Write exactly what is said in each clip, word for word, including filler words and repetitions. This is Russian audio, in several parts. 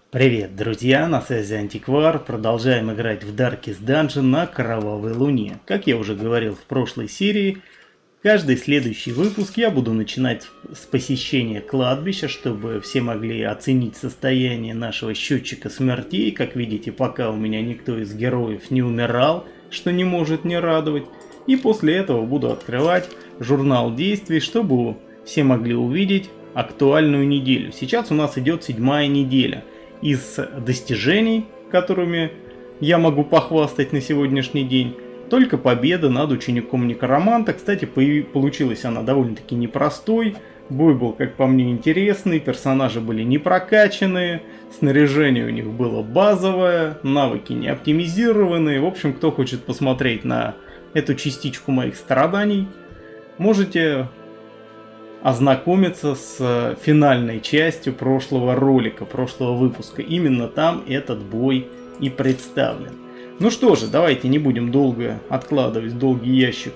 Привет, друзья, на связи Антиквар. Продолжаем играть в Darkest Dungeon на Кровавой Луне. Как я уже говорил в прошлой серии, каждый следующий выпуск я буду начинать с посещения кладбища, чтобы все могли оценить состояние нашего счетчика смертей. Как видите, пока у меня никто из героев не умирал, что не может не радовать. И после этого буду открывать журнал действий, чтобы все могли увидеть актуальную неделю. Сейчас у нас идет седьмая неделя. Из достижений, которыми я могу похвастать на сегодняшний день, только победа над учеником Некроманта. Кстати, получилась она довольно-таки непростой. Бой был, как по мне, интересный, персонажи были не прокачанные, снаряжение у них было базовое, навыки не оптимизированные. В общем, кто хочет посмотреть на эту частичку моих страданий, можете ознакомиться с финальной частью прошлого ролика, прошлого выпуска. Именно там этот бой и представлен. Ну что же, давайте не будем долго откладывать в долгий ящик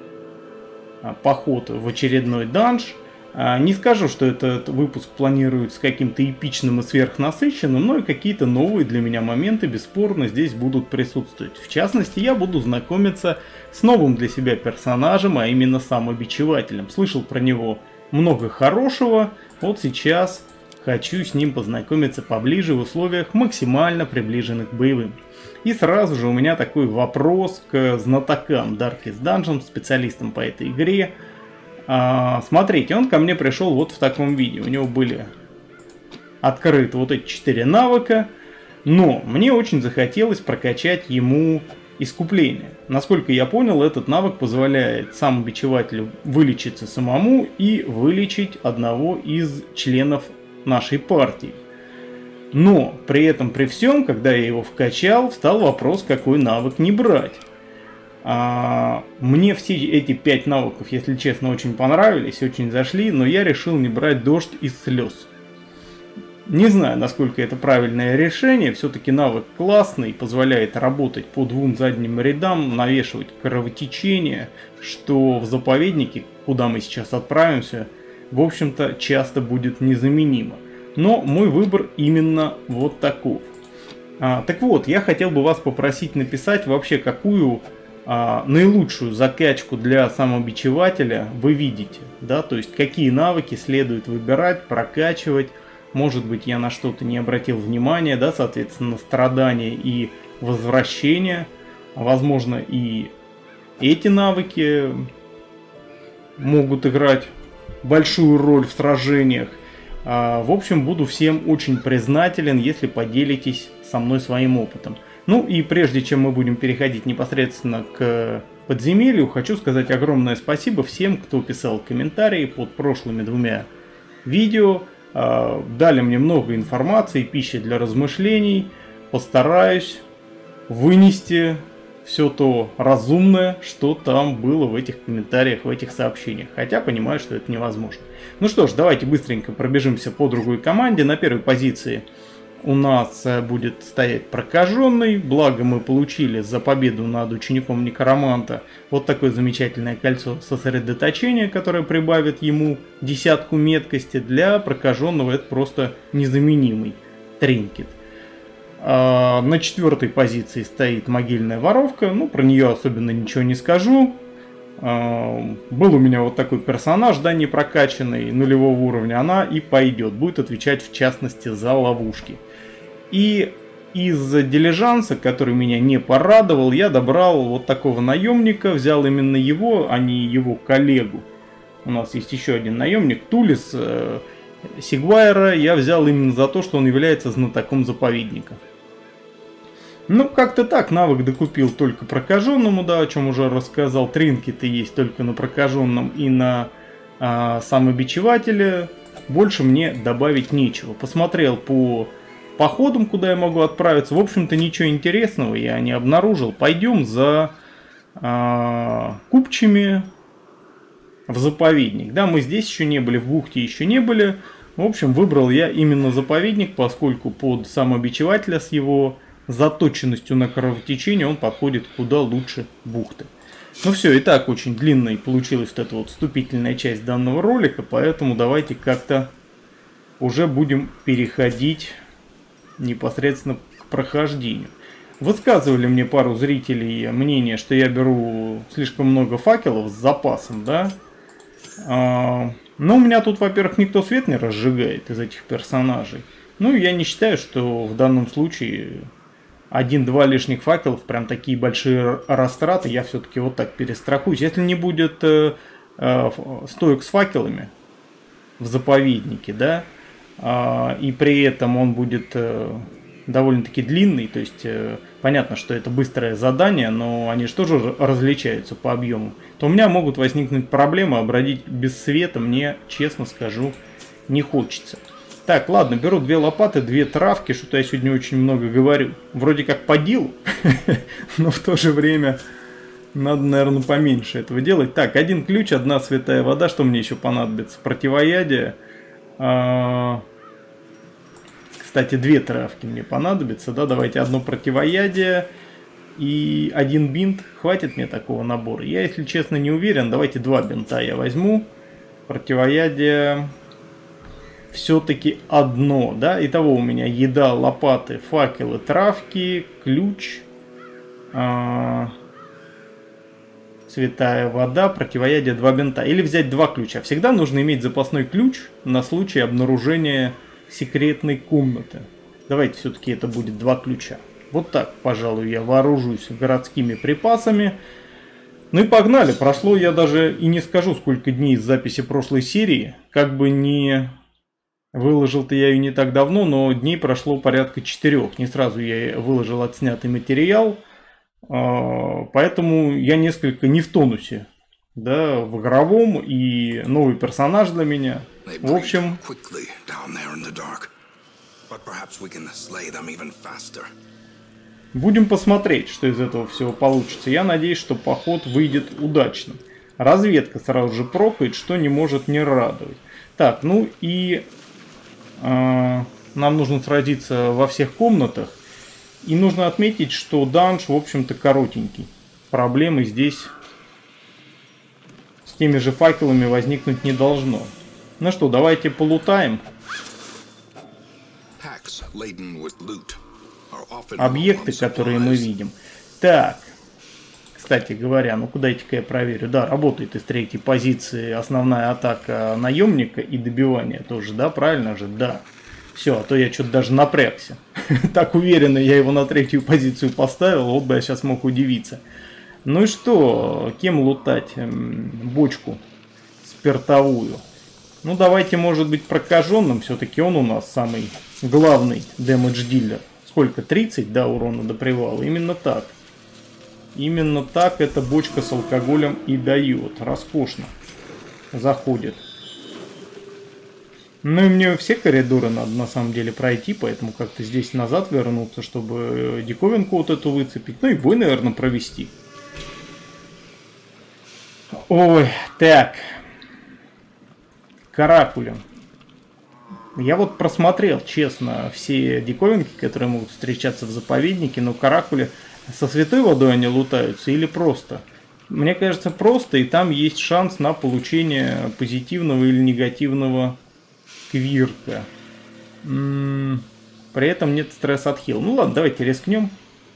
поход в очередной данж. Не скажу, что этот выпуск планируется каким-то эпичным и сверхнасыщенным, но и какие-то новые для меня моменты бесспорно здесь будут присутствовать. В частности, я буду знакомиться с новым для себя персонажем, а именно самобичевателем. Слышал про него много хорошего, вот сейчас хочу с ним познакомиться поближе в условиях максимально приближенных к боевым. И сразу же у меня такой вопрос к знатокам Darkest Dungeon, специалистам по этой игре. А, смотрите, он ко мне пришел вот в таком виде. У него были открыты вот эти четыре навыка, но мне очень захотелось прокачать ему искупление. Насколько я понял, этот навык позволяет самобичевателю вылечиться самому и вылечить одного из членов нашей партии. Но при этом, при всем, когда я его вкачал, встал вопрос, какой навык не брать. А, мне все эти пять навыков, если честно, очень понравились, очень зашли, но я решил не брать дождь из слез. Не знаю, насколько это правильное решение, все-таки навык классный, позволяет работать по двум задним рядам, навешивать кровотечение, что в заповеднике, куда мы сейчас отправимся, в общем-то часто будет незаменимо. Но мой выбор именно вот таков. А, так вот, я хотел бы вас попросить написать вообще, какую а, наилучшую закачку для самобичевателя вы видите. Да? То есть, какие навыки следует выбирать, прокачивать. Может быть, я на что-то не обратил внимания, да, соответственно, страдания и возвращения. Возможно, и эти навыки могут играть большую роль в сражениях. В общем, буду всем очень признателен, если поделитесь со мной своим опытом. Ну и прежде чем мы будем переходить непосредственно к подземелью, хочу сказать огромное спасибо всем, кто писал комментарии под прошлыми двумя видео. Дали мне много информации, пищи для размышлений. Постараюсь вынести все то разумное, что там было в этих комментариях, в этих сообщениях. Хотя понимаю, что это невозможно. Ну что ж, давайте быстренько пробежимся по другой команде. На первой позиции у нас будет стоять прокаженный. Благо мы получили за победу над учеником Некроманта вот такое замечательное кольцо сосредоточения, которое прибавит ему десятку меткости. Для прокаженного это просто незаменимый тринкет. А на четвертой позиции стоит могильная воровка. Ну, про нее особенно ничего не скажу. А, был у меня вот такой персонаж, да, не прокачанный, нулевого уровня. Она и пойдет. Будет отвечать в частности за ловушки. И из дилижанса, который меня не порадовал, я добрал вот такого наемника. Взял именно его, а не его коллегу. У нас есть еще один наемник, Тулис э, Сигвайра. Я взял именно за то, что он является знатоком заповедника. Ну, как-то так, навык докупил только прокаженному, да, о чем уже рассказал. Тринкеты есть только на прокаженном и на а, самобичевателе. Больше мне добавить нечего. Посмотрел по походам, куда я могу отправиться. В общем-то, ничего интересного я не обнаружил. Пойдем за а, купчими в заповедник. Да, мы здесь еще не были, в бухте еще не были. В общем, выбрал я именно заповедник, поскольку под самобичевателя с его заточенностью на кровотечение он подходит куда лучше бухты. Ну все, и так очень длинной получилась вот эта вот вступительная часть данного ролика, поэтому давайте как-то уже будем переходить непосредственно к прохождению. Высказывали мне пару зрителей мнение, что я беру слишком много факелов с запасом, да. А, но у меня тут, во-первых, никто свет не разжигает из этих персонажей. Ну, я не считаю, что в данном случае один-два лишних факелов, прям такие большие растраты, я все-таки вот так перестрахуюсь. Если не будет э, э, стоек с факелами в заповеднике, да, э, и при этом он будет э, довольно-таки длинный, то есть э, понятно, что это быстрое задание, но они же тоже различаются по объему, то у меня могут возникнуть проблемы, а бродить без света мне, честно скажу, не хочется. Так, ладно, беру две лопаты, две травки, что-то я сегодня очень много говорю. Вроде как по делу, но в то же время надо, наверное, поменьше этого делать. Так, один ключ, одна святая вода, что мне еще понадобится? Противоядие. Кстати, две травки мне понадобятся, да, давайте одно противоядие и один бинт. Хватит мне такого набора? Я, если честно, не уверен, давайте два бинта я возьму. Противоядие... все-таки одно, да, итого у меня еда, лопаты, факелы, травки, ключ, э, святая вода, противоядие, два бинта. Или взять два ключа. Всегда нужно иметь запасной ключ на случай обнаружения секретной комнаты. Давайте все-таки это будет два ключа. Вот так, пожалуй, я вооружусь городскими припасами. Ну и погнали. Прошло, я даже и не скажу, сколько дней с записи прошлой серии. Как бы не... Выложил-то я ее не так давно, но дней прошло порядка четырех. Не сразу я выложил отснятый материал, поэтому я несколько не в тонусе, да, в игровом, и новый персонаж для меня. В общем, будем посмотреть, что из этого всего получится. Я надеюсь, что поход выйдет удачным. Разведка сразу же прокает, что не может не радовать. Так, ну и... Нам нужно сразиться во всех комнатах. И нужно отметить, что данж, в общем-то, коротенький. Проблемы здесь с теми же факелами возникнуть не должно. Ну что, давайте полутаем. Объекты, которые мы видим. Так. Кстати говоря, ну-ка дайте-ка я проверю. Да, работает из третьей позиции основная атака наемника и добивание тоже, да? Правильно же? Да. Все, а то я что-то даже напрягся. Так уверенно я его на третью позицию поставил, вот бы я сейчас мог удивиться. Ну и что, кем лутать? Бочку спиртовую. Ну давайте, может быть, прокаженным. Все-таки он у нас самый главный дэмэдж-дилер. Сколько? тридцать, да, урона до привала? Именно так. Именно так эта бочка с алкоголем и дает. Роскошно заходит. Ну и мне все коридоры надо на самом деле пройти, поэтому как-то здесь назад вернуться, чтобы диковинку вот эту выцепить. Ну и бой, наверное, провести. Ой, так. Каракуля. Я вот просмотрел, честно, все диковинки, которые могут встречаться в заповеднике, но каракули... Со святой водой они лутаются или просто? Мне кажется, просто, и там есть шанс на получение позитивного или негативного квирка. М-м- при этом нет стресс-отхил. Ну ладно, давайте рискнем.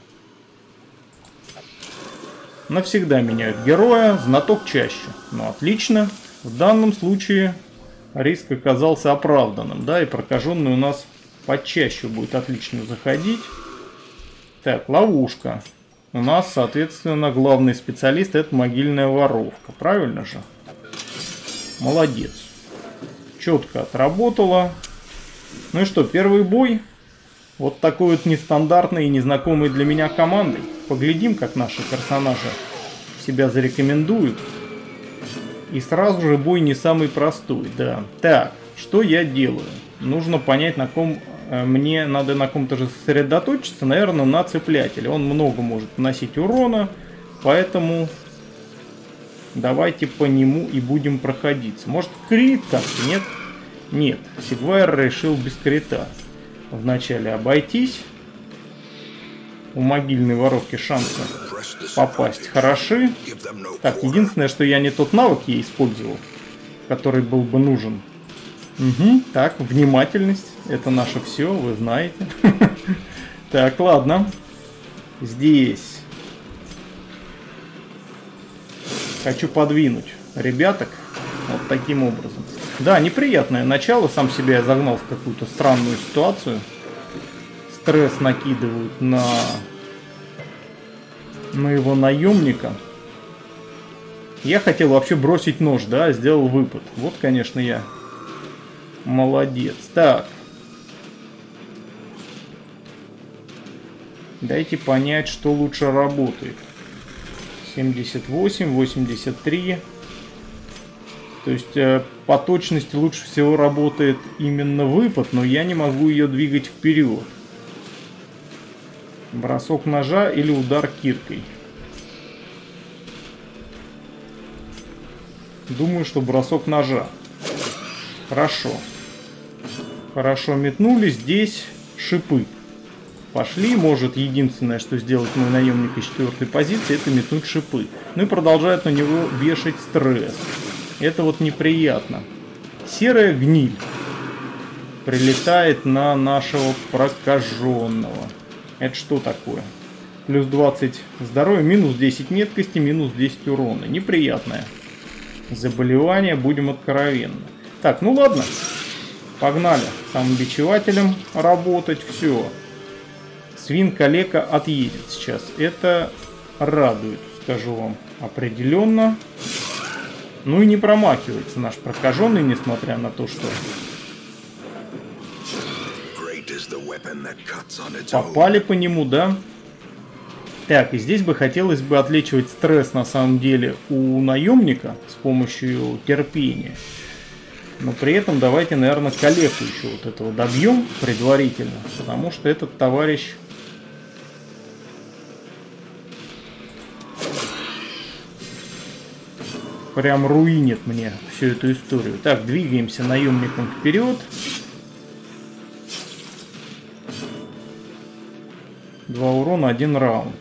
Навсегда меняют героя, знаток чаще. Ну отлично. В данном случае риск оказался оправданным, да, и прокаженный у нас почаще будет отлично заходить. Так, ловушка. У нас, соответственно, главный специалист — это могильная воровка. Правильно же? Молодец. Четко отработала. Ну и что, первый бой. Вот такой вот нестандартный и незнакомый для меня командой. Поглядим, как наши персонажи себя зарекомендуют. И сразу же бой не самый простой, да. Так, что я делаю? Нужно понять, на ком... Мне надо на ком-то же сосредоточиться, наверное, на цеплятеле. Он много может наносить урона, поэтому давайте по нему и будем проходиться. Может, крит как-то? Нет? Нет. Сигвайр решил без крита вначале обойтись. У могильной воровки шансы попасть хороши. Так, единственное, что я не тот навык ей использовал, который был бы нужен Угу, так, внимательность. Это наше все, вы знаете. Так, ладно. Здесь. Хочу подвинуть ребяток вот таким образом. Да, неприятное начало. Сам себя я загнал в какую-то странную ситуацию. Стресс накидывают на моего наемника. Я хотел вообще бросить нож, да, сделал выпад. Вот, конечно, я молодец. Так. Дайте понять, что лучше работает. семьдесят восемь, восемьдесят три. То есть э, по точности лучше всего работает именно выпад, но я не могу ее двигать вперед. Бросок ножа или удар киркой. Думаю, что бросок ножа. Хорошо. Хорошо метнули. Здесь шипы. Пошли. Может, единственное, что сделать мой наемник из четвертой позиции, это метнуть шипы. Ну и продолжает на него вешать стресс. Это вот неприятно. Серая гниль прилетает на нашего прокаженного. Это что такое? Плюс двадцать здоровья, минус десять меткости, минус десять урона. Неприятное заболевание, будем откровенны. Так, ну ладно. Погнали самобичевателем работать. Все. Свин-калека отъедет сейчас. Это радует, скажу вам определенно. Ну и не промахивается наш прокаженный, несмотря на то, что попали по нему, да? Так, и здесь бы хотелось бы отлечивать стресс на самом деле у наемника с помощью терпения. Но при этом давайте, наверное, калеку еще вот этого добьем предварительно, потому что этот товарищ прям руинит мне всю эту историю. Так, двигаемся наемником вперед. Два урона, один раунд.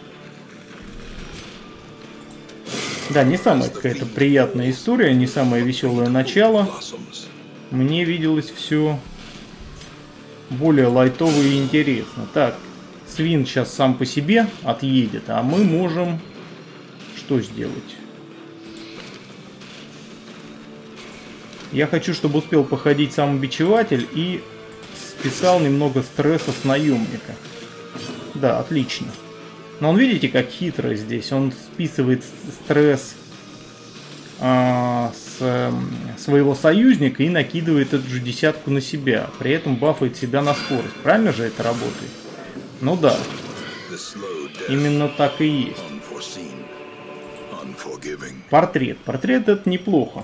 Да, не самая какая-то приятная история, не самое веселое начало. Мне виделось все более лайтово и интересно. Так, свин сейчас сам по себе отъедет, а мы можем что сделать? Я хочу, чтобы успел походить самобичеватель и списал немного стресса с наемника. Да, отлично. Но он, видите, как хитро здесь. Он списывает стресс а, с а, своего союзника и накидывает эту же десятку на себя. При этом бафает себя на скорость. Правильно же это работает? Ну да. Именно так и есть. Портрет. Портрет это неплохо.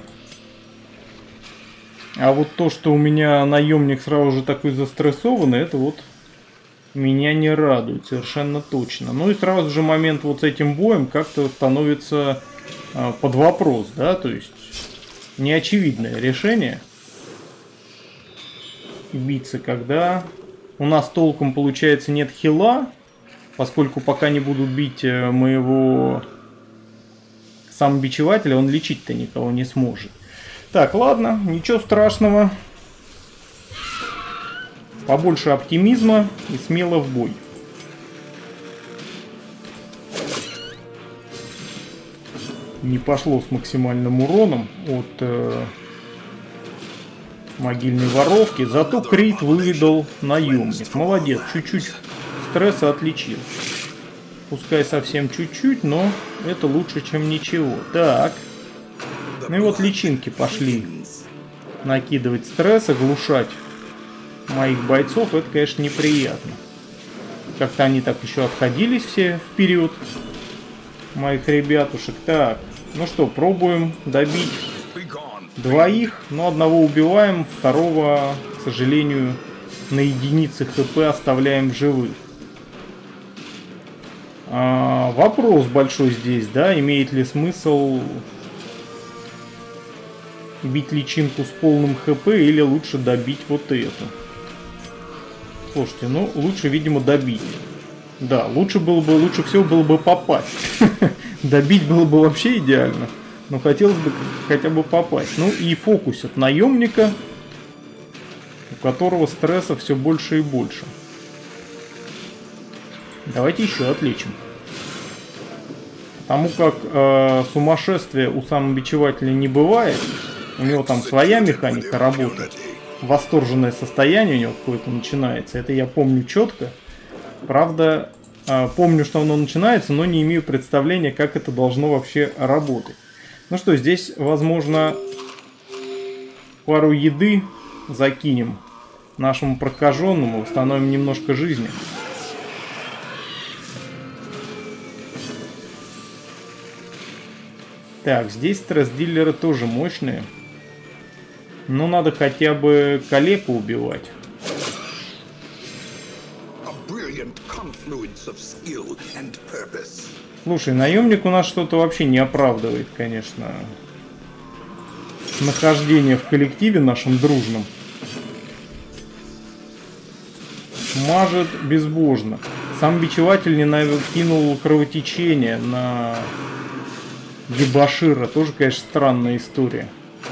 А вот то, что у меня наемник сразу же такой застрессованный, это вот меня не радует совершенно точно. Ну и сразу же момент вот с этим боем как-то становится э, под вопрос, да, то есть неочевидное решение биться, когда у нас толком получается нет хила, поскольку пока не будут бить моего самобичевателя, он лечить-то никого не сможет. Так, ладно, ничего страшного. Побольше оптимизма и смело в бой. Не пошло с максимальным уроном от э, могильной воровки. Зато крит выдал наемник. Молодец, чуть-чуть стресса отличил. Пускай совсем чуть-чуть, но это лучше, чем ничего. Так. Ну и вот личинки пошли накидывать стресс, оглушать моих бойцов. Это, конечно, неприятно. Как-то они так еще отходились все вперед, моих ребятушек. Так, ну что, пробуем добить двоих. Но одного убиваем, второго, к сожалению, на единицы хп оставляем в живых. А, вопрос большой здесь, да, имеет ли смысл бить личинку с полным хп или лучше добить вот эту? Слушайте, ну лучше, видимо, добить. Да, лучше было бы, лучше всего было бы попасть. Добить было бы вообще идеально. Но хотелось бы хотя бы попасть. Ну и фокус от наемника у которого стресса все больше и больше. Давайте еще отличим. Потому как э, сумасшествие у самобичевателя не бывает. У него там своя механика работает. Восторженное состояние у него какое-то начинается. Это я помню четко. Правда, э, помню, что оно начинается, но не имею представления, как это должно вообще работать. Ну что, здесь, возможно, пару еды закинем нашему прокаженному, восстановим немножко жизни. Так, здесь стресс-дилеры тоже мощные. Но надо хотя бы калеку убивать. Слушай, наемник у нас что-то вообще не оправдывает, конечно, нахождение в коллективе нашем дружном. Мажет безбожно. Сам бичеватель не накинул кровотечение на дебошира. Тоже, конечно, странная история.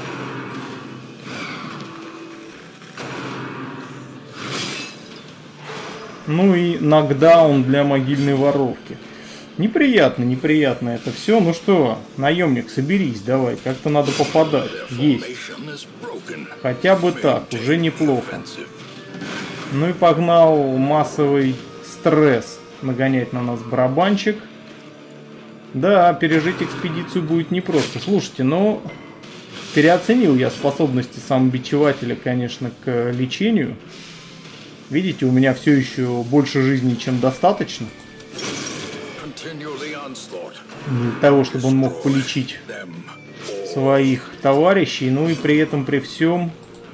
Ну и нокдаун для могильной воровки. Неприятно, неприятно это все. Ну что, наемник, соберись, давай. Как-то надо попадать. Есть. Хотя бы так, уже неплохо. Ну и погнал массовый стресс нагонять на нас барабанчик. Да, пережить экспедицию будет непросто. Слушайте, ну, переоценил я способности самобичевателя, конечно, к лечению. Видите, у меня все еще больше жизни, чем достаточно. Для того, чтобы он мог полечить своих товарищей. Ну и при этом, при всем,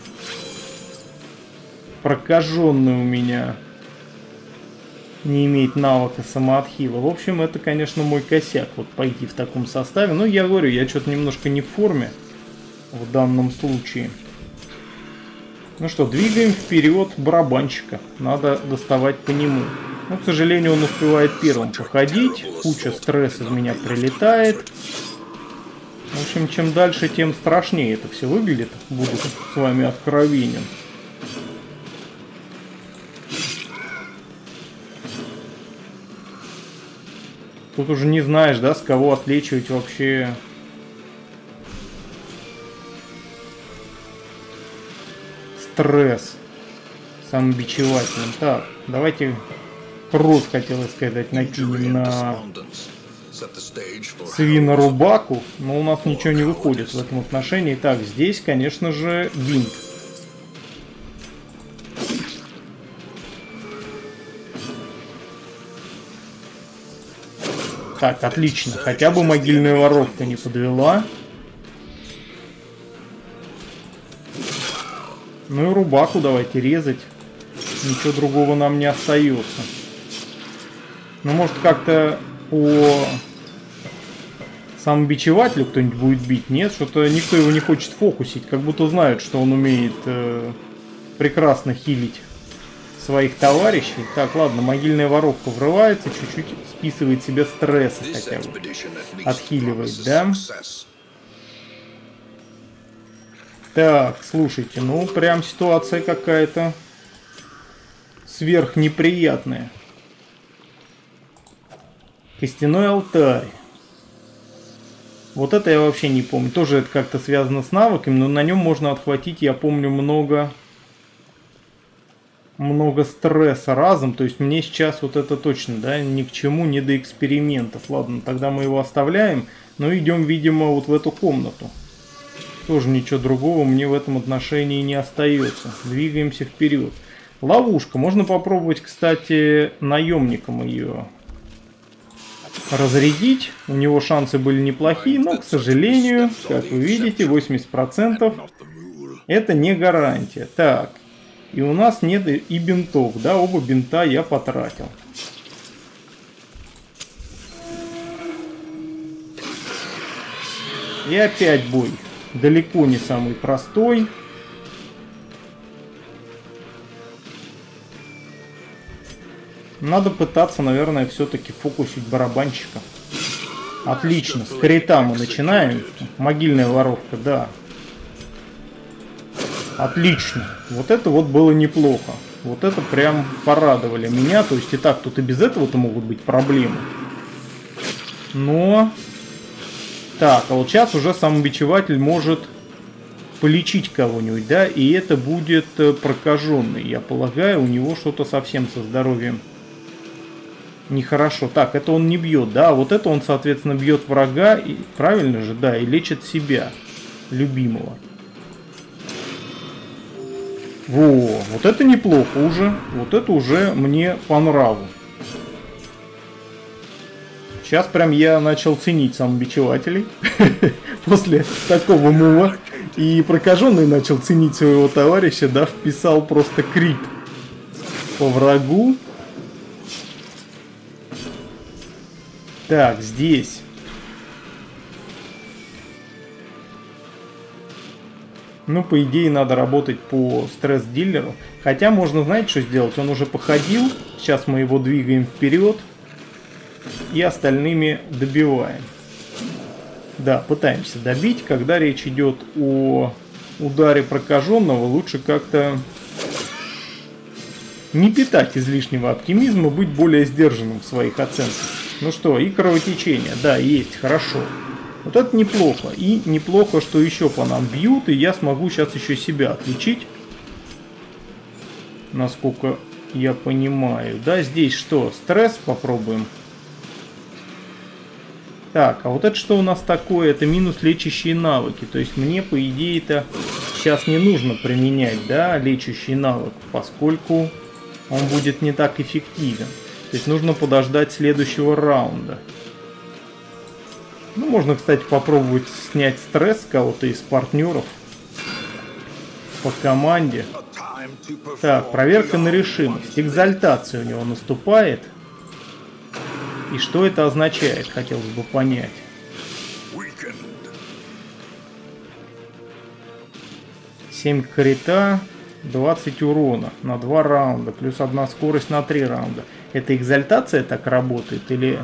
прокаженный у меня не имеет навыка самоотхила. В общем, это, конечно, мой косяк, вот пойти в таком составе. Но я говорю, я что-то немножко не в форме в данном случае. Ну что, двигаем вперед барабанщика. Надо доставать по нему. Но, к сожалению, он успевает первым походить. Куча стресса в меня прилетает. В общем, чем дальше, тем страшнее это все выглядит. Буду с вами откровенен. Тут уже не знаешь, да, с кого отличивать вообще. Стресс самобичевательным. Так, давайте кровь, хотелось сказать, накинем на свинорубаку. Но у нас ничего не выходит в этом отношении. Так, здесь, конечно же, бинт. Так, отлично. Хотя бы могильная воровка не подвела. Ну и рубаку давайте резать. Ничего другого нам не остается. Ну, может, как-то по самобичевателю кто-нибудь будет бить? Нет, что-то никто его не хочет фокусить. Как будто знают, что он умеет э, прекрасно хилить своих товарищей. Так, ладно, могильная воровка врывается, чуть-чуть списывает себе стресса хотя бы. Отхиливает, да? Так, слушайте, ну прям ситуация какая-то сверхнеприятная. Костяной алтарь. Вот это я вообще не помню. Тоже это как-то связано с навыками, но на нем можно отхватить, я помню, много... много стресса разом, то есть мне сейчас вот это точно, да, ни к чему, не до экспериментов. Ладно, тогда мы его оставляем, но идем, видимо, вот в эту комнату. Тоже ничего другого мне в этом отношении не остается. Двигаемся вперед. Ловушка. Можно попробовать, кстати, наемником ее разрядить. У него шансы были неплохие, но, к сожалению, как вы видите, восемьдесят процентов это не гарантия. Так. И у нас нет и бинтов, да, оба бинта я потратил. И опять бой. Далеко не самый простой. Надо пытаться, наверное, все-таки фокусить барабанщика. Отлично, с крита мы начинаем. Могильная воровка, да. Отлично. Вот это вот было неплохо. Вот это прям порадовали меня. То есть и так тут и без этого-то могут быть проблемы. Но... Так, а вот сейчас уже самобичеватель может полечить кого-нибудь, да? И это будет прокаженный. Я полагаю, у него что-то совсем со здоровьем нехорошо. Так, это он не бьет, да? Вот это он, соответственно, бьет врага. И, правильно же, да, и лечит себя, любимого. Во, вот это неплохо уже. Вот это уже мне по нраву. Сейчас прям я начал ценить самобичевателей. После такого мува. И прокаженный начал ценить своего товарища, да, вписал просто крит по врагу. Так, здесь. Ну, по идее, надо работать по стресс-дилеру. Хотя можно, знаете, что сделать? Он уже походил. Сейчас мы его двигаем вперед. И остальными добиваем. Да, пытаемся добить. Когда речь идет о ударе прокаженного, лучше как-то не питать излишнего оптимизма, быть более сдержанным в своих оценках. Ну что, и кровотечение. Да, есть, хорошо. Вот это неплохо. И неплохо, что еще по нам бьют, и я смогу сейчас еще себя отличить. Насколько я понимаю. Да, здесь что? Стресс попробуем. Так, а вот это что у нас такое? Это минус лечащие навыки. То есть мне, по идее-то, сейчас не нужно применять, да, лечащий навык, поскольку он будет не так эффективен. То есть нужно подождать следующего раунда. Ну, можно, кстати, попробовать снять стресс кого-то из партнеров по команде. Так, проверка на решимость. Экзальтация у него наступает. И что это означает, хотелось бы понять. семь крита, двадцать урона на два раунда, плюс одна скорость на три раунда. Это экзальтация так работает или...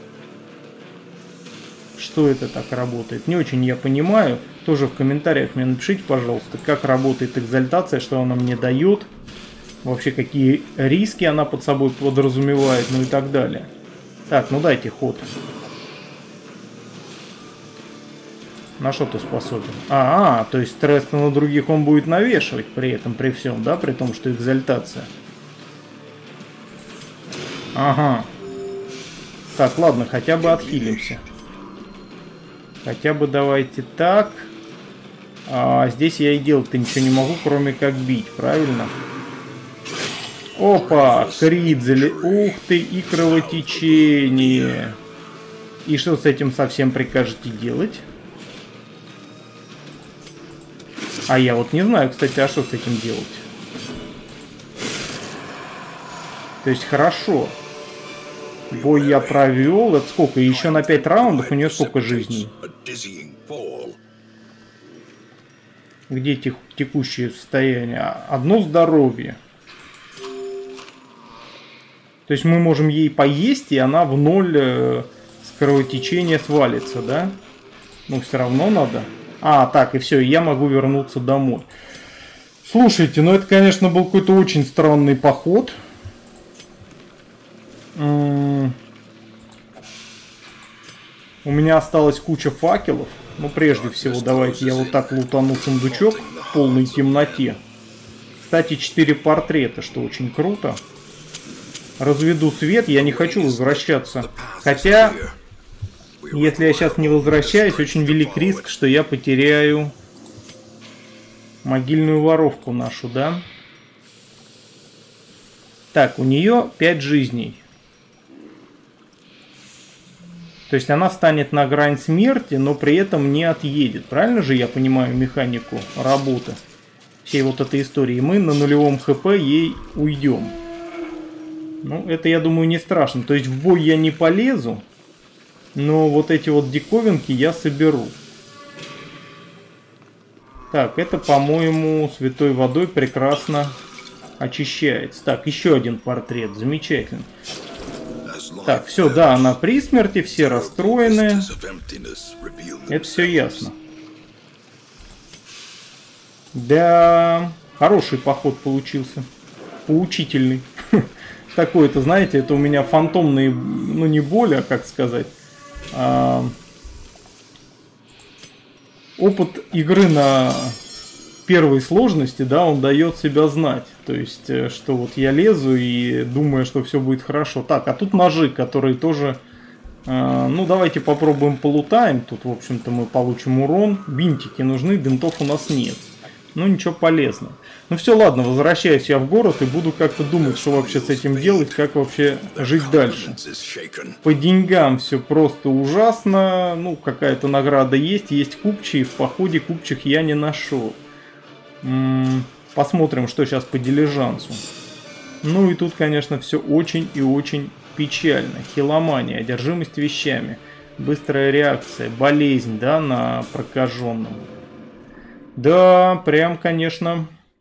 Что это так работает? Не очень я понимаю. Тоже в комментариях мне напишите, пожалуйста, как работает экзальтация, что она мне дает. Вообще, какие риски она под собой подразумевает, ну и так далее. Так, ну дайте ход. На что ты способен? А, -а то есть стресс на других он будет навешивать при этом, при всем, да? При том, что экзальтация. Ага. Так, ладно, хотя бы отхилимся. Хотя бы давайте так. А здесь я и делать-то ничего не могу, кроме как бить, правильно? Опа, крит зали... Ух ты, и кровотечение. И что с этим совсем прикажете делать? А я вот не знаю, кстати, а что с этим делать? То есть хорошо. Бой я провел. Это сколько? Еще на пять раундов у нее сколько жизней? Где тек... текущее состояние? Одно здоровье. То есть мы можем ей поесть, и она в ноль э, с кровотечения свалится, да? Ну, все равно надо. А, так, и все, я могу вернуться домой. Слушайте, ну это, конечно, был какой-то очень странный поход. М-м- У меня осталась куча факелов. Ну, прежде всего, давайте я вот так лутану сундучок в полной темноте. Кстати, четыре портрета, что очень круто. Разведу свет, я не хочу возвращаться. Хотя, если я сейчас не возвращаюсь, очень велик риск, что я потеряю могильную воровку нашу, да? Так, у нее пять жизней. То есть она станет на грань смерти, но при этом не отъедет. Правильно же я понимаю механику работы всей вот этой истории? Мы на нулевом хп ей уйдем. Ну, это, я думаю, не страшно. То есть в бой я не полезу, но вот эти вот диковинки я соберу. Так, это, по-моему, святой водой прекрасно очищается. Так, еще один портрет. Замечательно. Так, все, да, она при смерти, все расстроены. Это все ясно. Да, хороший поход получился. Поучительный. Такой, это, знаете, это у меня фантомные, ну не боли, а как сказать, а, опыт игры на первой сложности, да, он дает себя знать. То есть, что вот я лезу и думаю, что все будет хорошо. Так, а тут ножи, которые тоже, а, ну давайте попробуем полутаем. Тут, в общем-то, мы получим урон. Бинтики нужны, бинтов у нас нет. Ну ничего полезного. Ну все, ладно, возвращаюсь я в город и буду как-то думать, что вообще с этим делать, как вообще жить дальше. По деньгам все просто ужасно. Ну, какая-то награда есть, есть купчие. В походе купчих я не нашел. М-м, посмотрим, что сейчас по дилижансу. Ну и тут, конечно, все очень и очень печально. Хиломания, одержимость вещами, быстрая реакция, болезнь, да, на прокаженном. Да, прям, конечно,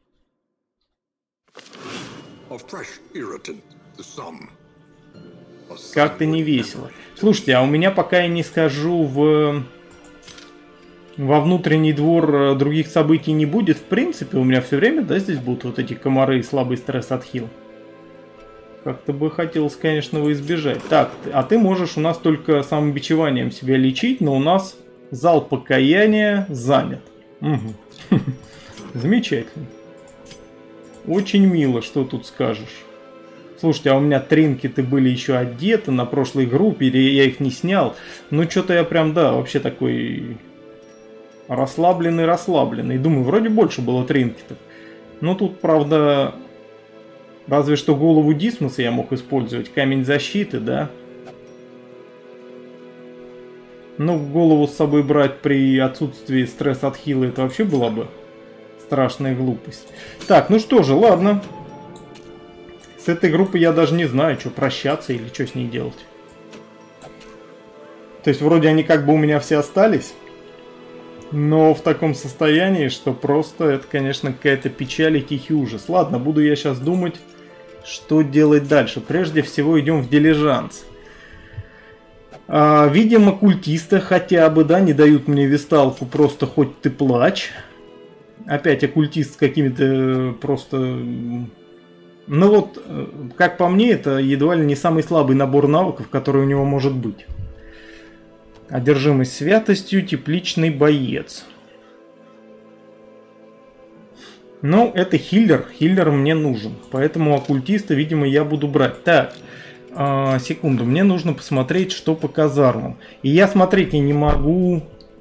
как-то не весело. Слушайте, а у меня пока я не скажу в... во внутренний двор других событий не будет. В принципе, у меня все время, да, здесь будут вот эти комары и слабый стресс отхил. Как-то бы хотелось, конечно, его избежать. Так, а ты можешь у нас только самобичеванием себя лечить, но у нас зал покаяния занят. Угу. Замечательно. Очень мило, что тут скажешь. Слушайте, а у меня тринкеты были еще одеты на прошлой группе, или я их не снял. Ну, что-то я прям, да, вообще такой расслабленный-расслабленный. Думаю, вроде больше было тринкетов. Но тут, правда, разве что голову Дисмоса я мог использовать. Камень защиты, да. Ну, голову с собой брать при отсутствии стресса от хила, это вообще была бы страшная глупость. Так, ну что же, ладно. С этой группой я даже не знаю, что, прощаться или что с ней делать. То есть, вроде они как бы у меня все остались, но в таком состоянии, что просто это, конечно, какая-то печаль и тихий ужас. Ладно, буду я сейчас думать, что делать дальше. Прежде всего, идем в дилижанс. А, видимо, оккультисты хотя бы, да, не дают мне весталку, просто хоть ты плачь. Опять оккультист с какими-то просто... Ну вот, как по мне, это едва ли не самый слабый набор навыков, который у него может быть. Одержимость святостью, тепличный боец. Ну, это хиллер, хиллер мне нужен, поэтому оккультиста, видимо, я буду брать. Так, э, секунду, мне нужно посмотреть, что по казармам. И я смотреть я не могу...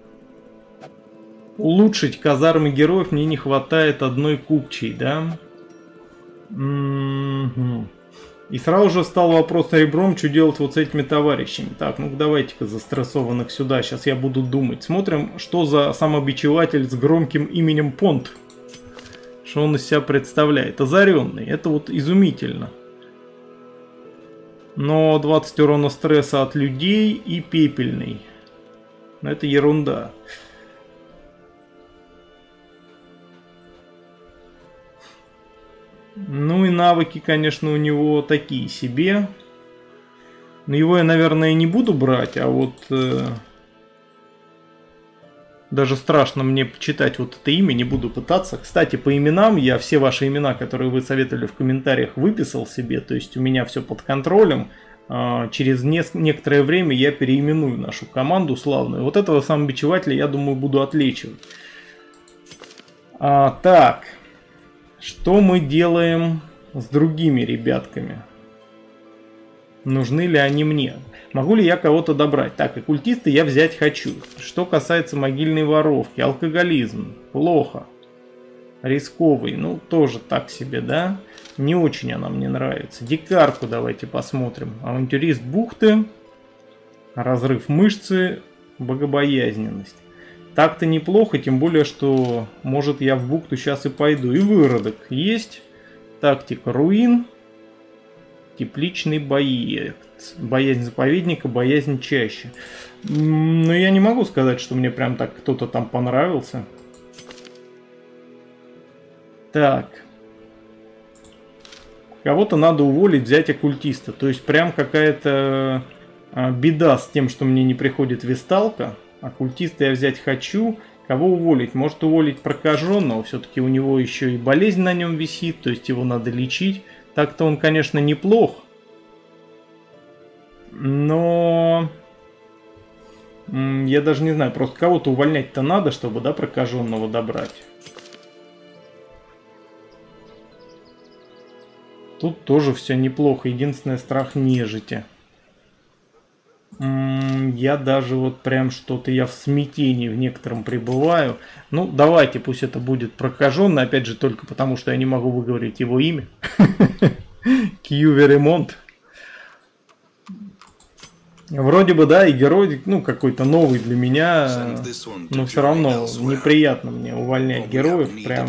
Улучшить казармы героев мне не хватает одной купчей, да? Угу. И сразу же стал вопрос ребром, что делать вот с этими товарищами. Так, ну давайте-ка застрессованных сюда, сейчас я буду думать. Смотрим, что за самобичеватель с громким именем Понт. Что он из себя представляет. Озаренный, это вот изумительно. Но двадцать урона стресса от людей и пепельный. Но это ерунда. Ну и навыки, конечно, у него такие себе. Но его я, наверное, не буду брать, а вот... Э, даже страшно мне почитать вот это имя, не буду пытаться. Кстати, по именам я все ваши имена, которые вы советовали в комментариях, выписал себе. То есть у меня все под контролем. Э, через не- некоторое время я переименую нашу команду славную. Вот этого самобичевателя, я думаю, буду отличивать. А, так... Что мы делаем с другими ребятками? Нужны ли они мне? Могу ли я кого-то добрать? Так, оккультисты я взять хочу. Что касается могильной воровки, алкоголизм, плохо. Рисковый, ну тоже так себе, да? Не очень она мне нравится. Дикарку давайте посмотрим. Авантюрист бухты, разрыв мышцы, богобоязненность. Так-то неплохо, тем более, что может я в бухту сейчас и пойду. И выродок есть. Тактика руин. Тепличный боец. Боязнь заповедника, боязнь чаще. Но я не могу сказать, что мне прям так кто-то там понравился. Так. Кого-то надо уволить, взять оккультиста. То есть прям какая-то беда с тем, что мне не приходит весталка. Оккультиста я взять хочу. Кого уволить? Может уволить прокаженного, все-таки у него еще и болезнь на нем висит, то есть его надо лечить. Так-то он, конечно, неплох, но я даже не знаю, просто кого-то увольнять-то надо, чтобы, да, прокаженного добрать. Тут тоже все неплохо, единственный страх нежити. Я даже вот прям что-то, я в смятении в некотором пребываю. Ну, давайте, пусть это будет прокаженный, опять же, только потому, что я не могу выговорить его имя. Кьюверемонт. Вроде бы, да, и герой, ну, какой-то новый для меня, но все равно неприятно мне увольнять героев, прям...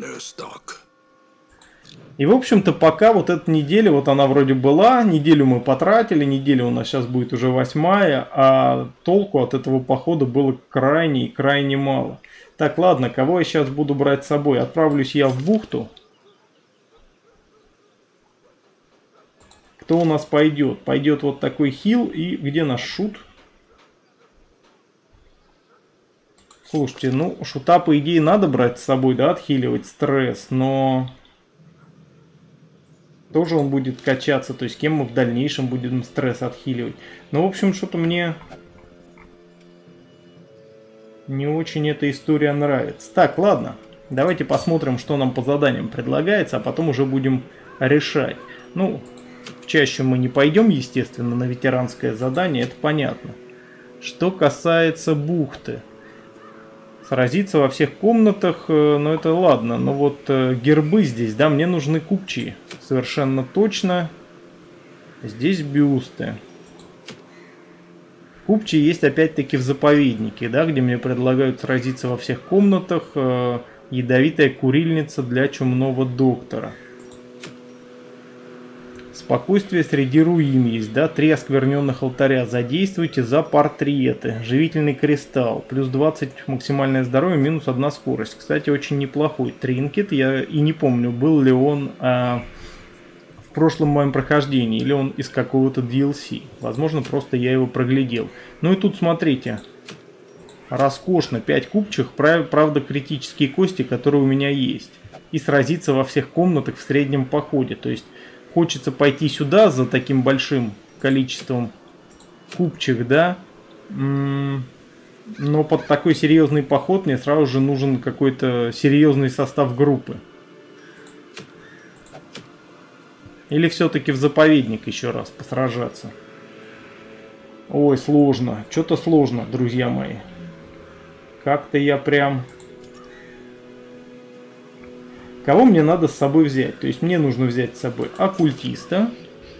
И, в общем-то, пока вот эта неделя, вот она вроде была, неделю мы потратили, неделя у нас сейчас будет уже восьмая, а толку от этого похода было крайне и крайне мало. Так, ладно, кого я сейчас буду брать с собой? Отправлюсь я в бухту. Кто у нас пойдет? Пойдет вот такой хил, и где наш шут? Слушайте, ну, шута, по идее, надо брать с собой, да, отхиливать стресс, но... Тоже он будет качаться, то есть кем мы в дальнейшем будем стресс отхиливать. Ну, в общем, что-то мне не очень эта история нравится. Так, ладно, давайте посмотрим, что нам по заданиям предлагается, а потом уже будем решать. Ну, чаще мы не пойдем, естественно, на ветеранское задание, это понятно. Что касается бухты. Сразиться во всех комнатах, ну это ладно, но вот э, гербы здесь, да, мне нужны купчие, совершенно точно. Здесь бюсты. Купчие есть опять-таки в заповеднике, да, где мне предлагают сразиться во всех комнатах. Э, ядовитая курильница для чумного доктора. Спокойствие среди руин есть, да, три оскверненных алтаря. Задействуйте за портреты. Живительный кристалл. Плюс двадцать максимальное здоровье, минус одна скорость. Кстати, очень неплохой тринкет. Я и не помню, был ли он а, в прошлом моем прохождении, или он из какого-то ди эл си. Возможно, просто я его проглядел. Ну и тут смотрите. Роскошно. пять купчих, правда, критические кости, которые у меня есть. И сразиться во всех комнатах в среднем походе. То есть... Хочется пойти сюда за таким большим количеством купчих, да. Но под такой серьезный поход мне сразу же нужен какой-то серьезный состав группы. Или все-таки в заповедник еще раз посражаться. Ой, сложно. Что-то сложно, друзья мои. Как-то я прям... Кого мне надо с собой взять? То есть мне нужно взять с собой оккультиста.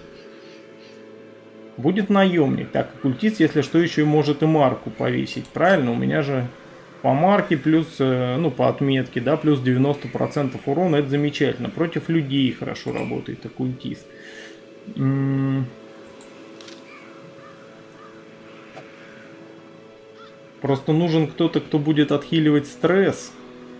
Будет наемник. Так, оккультист, если что, еще и может и марку повесить. Правильно? У меня же по марке плюс, ну, по отметке, да, плюс девяносто процентов урона. Это замечательно. Против людей хорошо работает оккультист. Просто нужен кто-то, кто будет отхиливать стресс.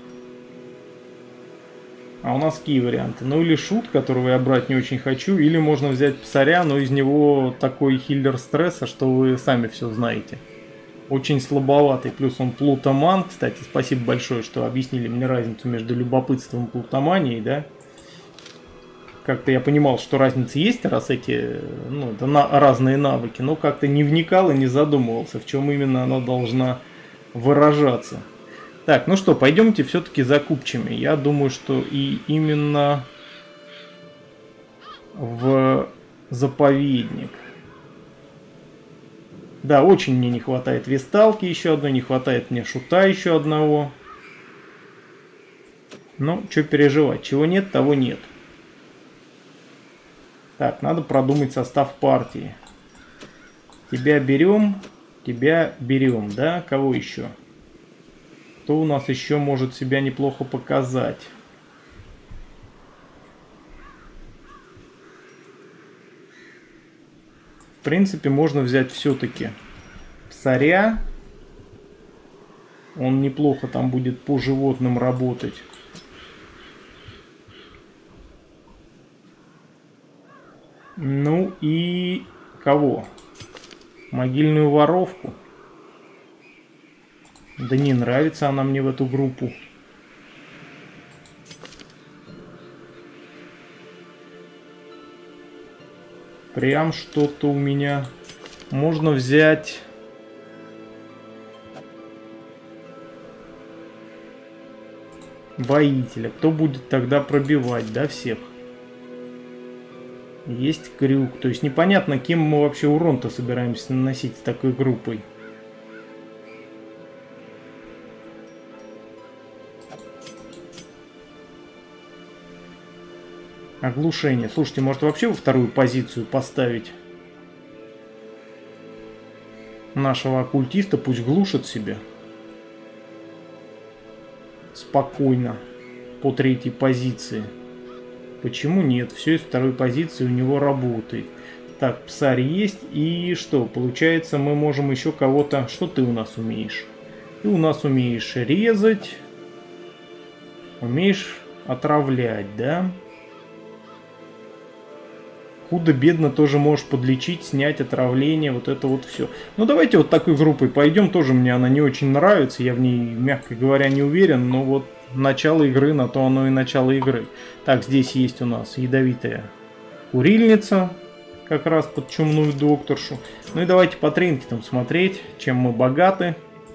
А у нас какие варианты? Ну или шут, которого я брать не очень хочу, или можно взять псаря, но из него такой хиллер стресса, что вы сами все знаете. Очень слабоватый, плюс он плутоман. Кстати, спасибо большое, что объяснили мне разницу между любопытством и плутоманией, да? Как-то я понимал, что разница есть, раз эти, ну, это на, разные навыки, но как-то не вникал и не задумывался, в чем именно она должна выражаться. Так, ну что, пойдемте все-таки за купчими. Я думаю, что и именно в заповедник. Да, очень мне не хватает весталки еще одной, не хватает мне шута еще одного. Ну, что переживать, чего нет, того нет. Так, надо продумать состав партии. Тебя берем, тебя берем, да? Кого еще? Кто у нас еще может себя неплохо показать? В принципе, можно взять все-таки псаря. Он неплохо там будет по животным работать. Ну и кого? Могильную воровку. Да не нравится она мне в эту группу. Прям что-то у меня... Можно взять... Воителя. Кто будет тогда пробивать, да, всех? Есть крюк. То есть непонятно, кем мы вообще урон-то собираемся наносить с такой группой. Оглушение. Слушайте, может вообще во вторую позицию поставить нашего оккультиста, пусть глушит себя. Спокойно. По третьей позиции. Почему нет? Все из второй позиции у него работает. Так, псарь есть. И что? Получается, мы можем еще кого-то... Что ты у нас умеешь? Ты у нас умеешь резать. Умеешь отравлять, да? Худо-бедно тоже можешь подлечить, снять отравление, вот это вот все. Ну давайте вот такой группой пойдем, тоже мне она не очень нравится, я в ней, мягко говоря, не уверен, но вот начало игры, на то оно и начало игры. Так, здесь есть у нас ядовитая курильница, как раз под чумную докторшу. Ну и давайте по тренке там смотреть, чем мы богаты.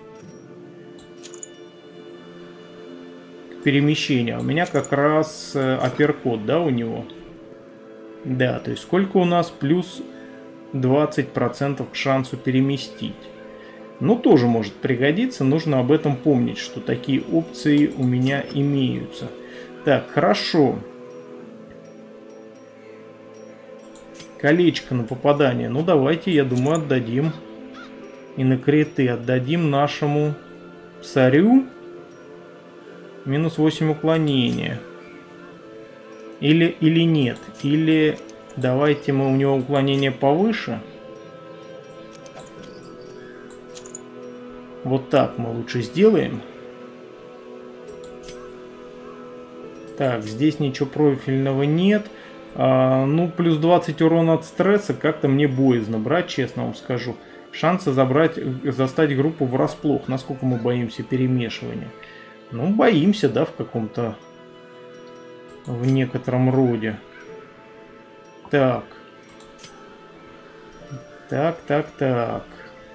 Перемещение. У меня как раз апперкот, да, у него? Да, то есть сколько у нас? Плюс двадцать процентов к шансу переместить. Ну, тоже может пригодиться, нужно об этом помнить, что такие опции у меня имеются. Так, хорошо. Колечко на попадание. Ну, давайте, я думаю, отдадим. И на криты отдадим нашему царю. Минус восемь уклонения. Или, или нет. Или давайте мы у него уклонение повыше. Вот так мы лучше сделаем. Так, здесь ничего профильного нет. А, ну, плюс двадцать урона от стресса как-то мне боязно брать, честно вам скажу. Шансы забрать, застать группу врасплох. Насколько мы боимся перемешивания? Ну, боимся, да, в каком-то... В некотором роде. Так. Так, так, так.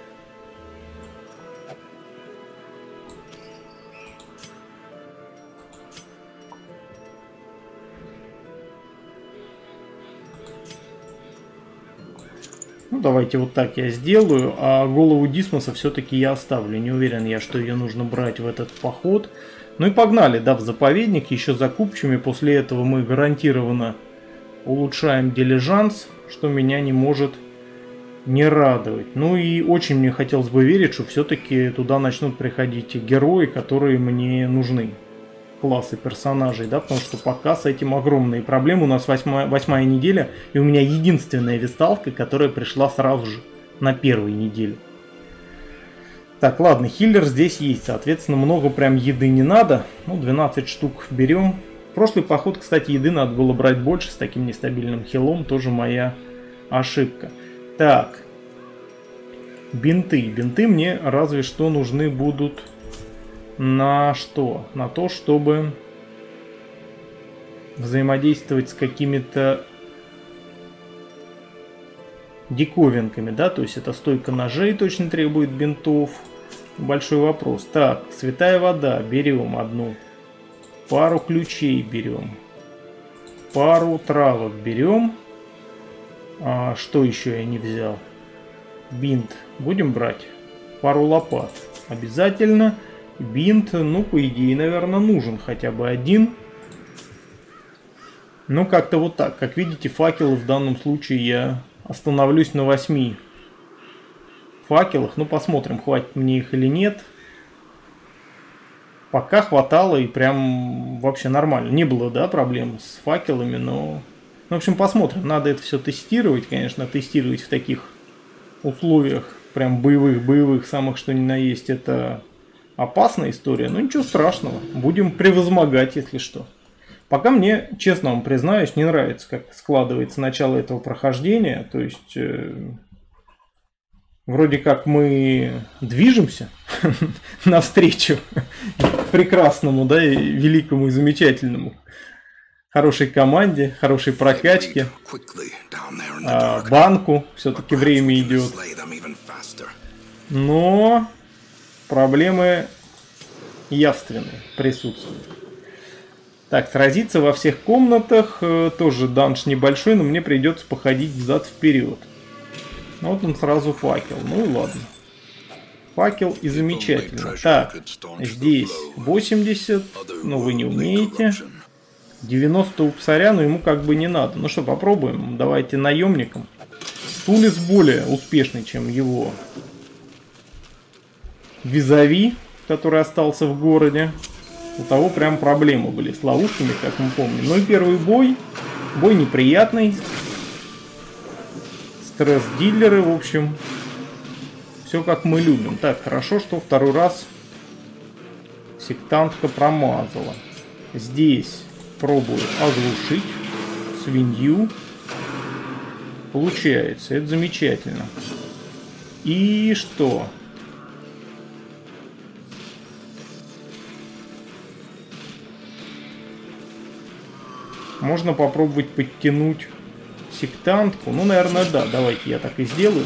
Ну, давайте вот так я сделаю. А голову Дисмоса все-таки я оставлю. Не уверен я, что ее нужно брать в этот поход. Ну и погнали, да, в заповедник, еще за купчами. После этого мы гарантированно улучшаем дилижанс, что меня не может не радовать. Ну и очень мне хотелось бы верить, что все-таки туда начнут приходить герои, которые мне нужны. Классы персонажей, да, потому что пока с этим огромные проблемы. У нас восьмая, восьмая неделя, и у меня единственная весталка, которая пришла сразу же на первой неделе. Так, ладно, хиллер здесь есть, соответственно, много прям еды не надо. Ну, двенадцать штук берем. В прошлый поход, кстати, еды надо было брать больше с таким нестабильным хилом, тоже моя ошибка. Так, бинты. Бинты мне разве что нужны будут на что? На то, чтобы взаимодействовать с какими-то диковинками, да, то есть это стойка ножей точно требует бинтов. Большой вопрос. Так, святая вода, берем одну. Пару ключей берем. Пару травок берем. А, что еще я не взял? Бинт будем брать? Пару лопат. Обязательно. Бинт, ну, по идее, наверное, нужен хотя бы один. Ну, как-то вот так. Как видите, факелы в данном случае я остановлюсь на восьми факелах. Ну, посмотрим, хватит мне их или нет. Пока хватало и прям вообще нормально. Не было, да, проблем с факелами, но... Ну, в общем, посмотрим. Надо это все тестировать, конечно. Тестировать в таких условиях, прям боевых-боевых, самых что ни на есть, это опасная история. Но ничего страшного. Будем превозмогать, если что. Пока мне, честно вам признаюсь, не нравится, как складывается начало этого прохождения. То есть, э, Вроде как мы движемся навстречу прекрасному, да, и великому и замечательному. Хорошей команде, хорошей прокачке. А, банку все-таки время идет. Но проблемы явственные присутствуют. Так, сразиться во всех комнатах. Тоже данж небольшой, но мне придется походить взад-вперед. Вот он сразу факел. Ну и ладно. Факел и замечательно. Так, здесь восемьдесят. Но вы не умеете. девяносто у псаря, но ему как бы не надо. Ну что, попробуем. Давайте наемником. Тулис более успешный, чем его визави, который остался в городе. У того прям проблемы были с ловушками, как мы помним. Ну и первый бой. Бой неприятный. Стресс-дилеры, в общем. Все как мы любим. Так, хорошо, что второй раз сектантка промазала. Здесь пробую оглушить свинью. Получается, это замечательно. И что? Можно попробовать подтянуть сектантку. Ну, наверное, да. Давайте я так и сделаю.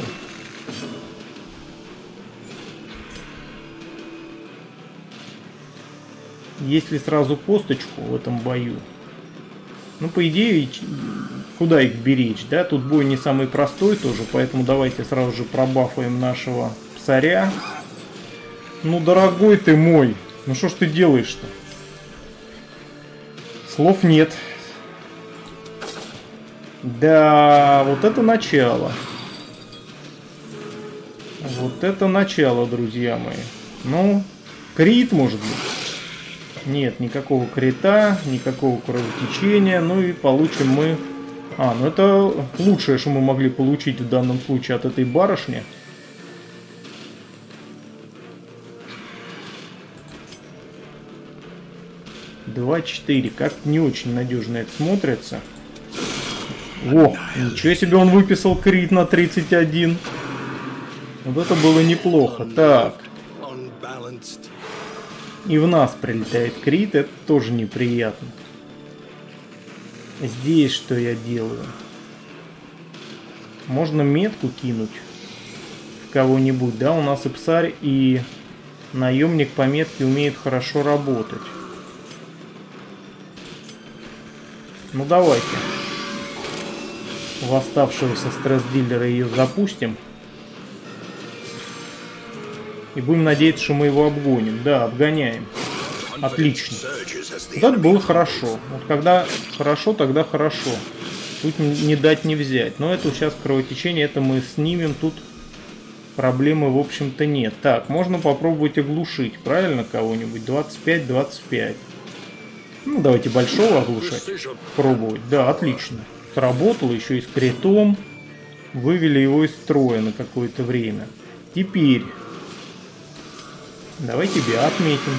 Есть ли сразу косточку в этом бою? Ну, по идее, куда их беречь, да? Тут бой не самый простой тоже, поэтому давайте сразу же пробафаем нашего псаря. Ну, дорогой ты мой, ну что ж ты делаешь-то? Слов нет. Да, вот это начало. Вот это начало, друзья мои. Ну, крит может быть. Нет, никакого крита, никакого кровотечения. Ну и получим мы... А, ну это лучшее, что мы могли получить в данном случае от этой барышни. два четыре. Как не очень надежно это смотрится. О, ничего себе, он выписал крит на тридцать один. Вот это было неплохо. Так. И в нас прилетает крит, это тоже неприятно. Здесь что я делаю? Можно метку кинуть в кого-нибудь, да? У нас и псарь, и наемник по метке умеют хорошо работать. Ну давайте. В оставшегося стресс-дилера ее запустим. И будем надеяться, что мы его обгоним. Да, обгоняем. Отлично. Вот это было хорошо. Вот когда хорошо, тогда хорошо. Тут не дать не взять. Но это сейчас кровотечение, это мы снимем. Тут проблемы, в общем-то, нет. Так, можно попробовать оглушить, правильно, кого-нибудь? двадцать пять двадцать пять. Ну, давайте большого оглушать. Пробовать. Да, отлично. Сработало, еще и с критом. Вывели его из строя на какое-то время. Теперь давай тебя отметим.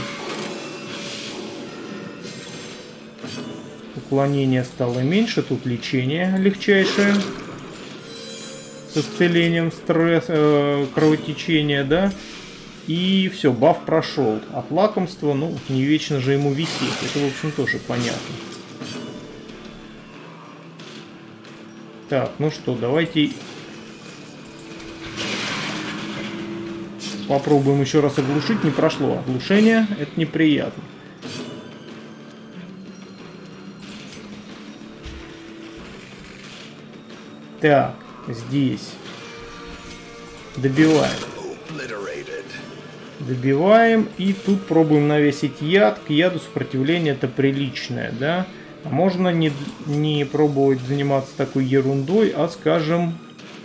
Уклонение стало меньше, тут лечение легчайшее. С исцелением стресс, э, кровотечения, да. И все, баф прошел. От лакомства, ну, не вечно же ему висеть. Это, в общем, тоже понятно. Так, ну что, давайте попробуем еще раз оглушить. Не прошло оглушение, это неприятно. Так, здесь добиваем. Добиваем, и тут пробуем навесить яд. К яду сопротивление это приличное, да? А можно не, не пробовать заниматься такой ерундой, а, скажем...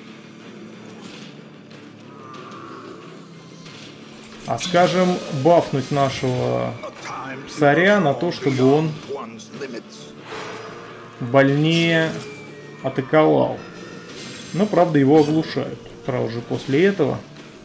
А, скажем, бафнуть нашего псаря на то, чтобы он больнее атаковал. Но, правда, его оглушают сразу же после этого.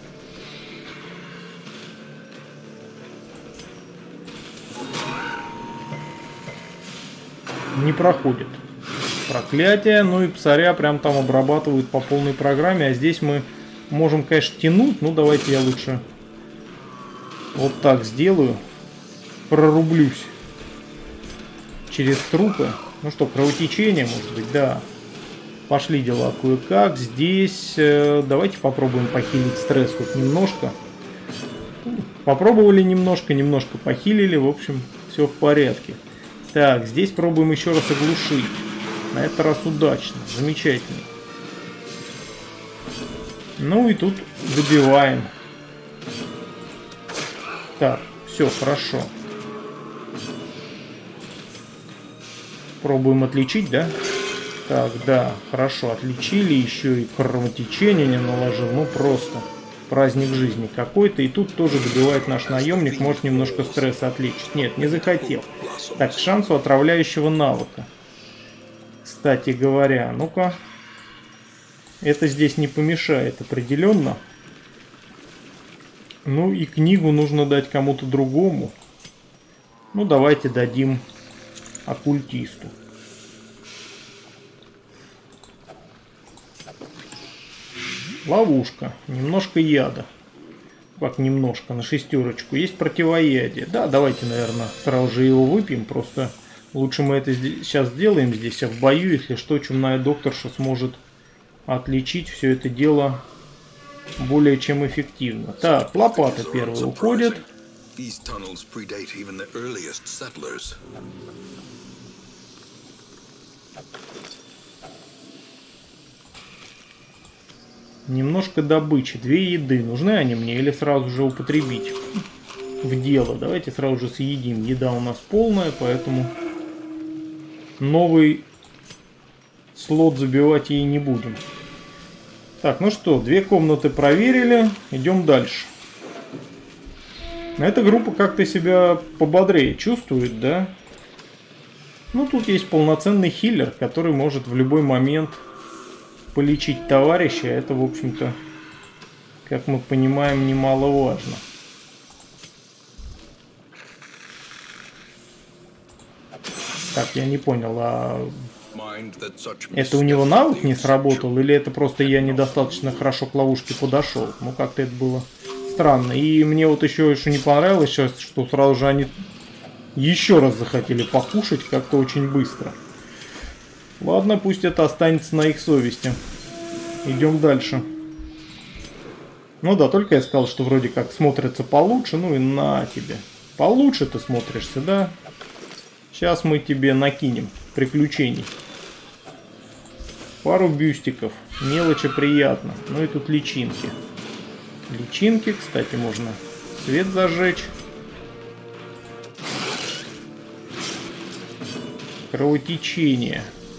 Не проходит проклятие, ну и псаря прям там обрабатывают по полной программе, а здесь мы можем, конечно, тянуть. Ну, давайте я лучше вот так сделаю. Прорублюсь через трупы. Ну что, кровотечение, может быть, да. Пошли дела кое-как. Здесь э, давайте попробуем похилить стресс хоть немножко. Попробовали немножко, немножко похилили. В общем, все в порядке. Так, здесь пробуем еще раз оглушить. На этот раз удачно. Замечательно. Ну и тут добиваем. Так, все, хорошо. Пробуем отличить, да? Так, да, хорошо, отличили. Еще и кровотечение не наложил. Ну просто праздник жизни какой-то. И тут тоже добивает наш наемник. Может немножко стресса отличить. Нет, не захотел. Так, шанс у отравляющего навыка. Кстати говоря, ну-ка. Это здесь не помешает определенно. Ну и книгу нужно дать кому-то другому. Ну давайте дадим оккультисту. Ловушка. Немножко яда. Как немножко, на шестерочку. Есть противоядие. Да, давайте, наверное, сразу же его выпьем. Просто лучше мы это сейчас сделаем здесь. А в бою, если что, чумная докторша сможет отличить все это дело более чем эффективно. Так, лопата первая уходит. Немножко добычи. Две еды. Нужны они мне или сразу же употребить в дело? Давайте сразу же съедим. Еда у нас полная, поэтому новый слот забивать ей не будем. Так, ну что, две комнаты проверили. Идем дальше. Эта группа как-то себя пободрее чувствует, да? Ну, тут есть полноценный хиллер, который может в любой момент полечить товарища. Это, в общем-то, как мы понимаем, немаловажно. Так, я не понял, а это у него навык не сработал, или это просто я недостаточно хорошо к ловушке подошел? Ну, как-то это было странно. И мне вот еще, еще не понравилось сейчас, что сразу же они еще раз захотели покушать как-то очень быстро. Ладно, пусть это останется на их совести. Идем дальше. Ну да, только я сказал, что вроде как смотрится получше. Ну и на тебе. Получше ты смотришься, да? Сейчас мы тебе накинем приключений. Пару бюстиков. Мелочи приятно. Ну и тут личинки. Личинки, кстати, можно свет зажечь. Кровотечение.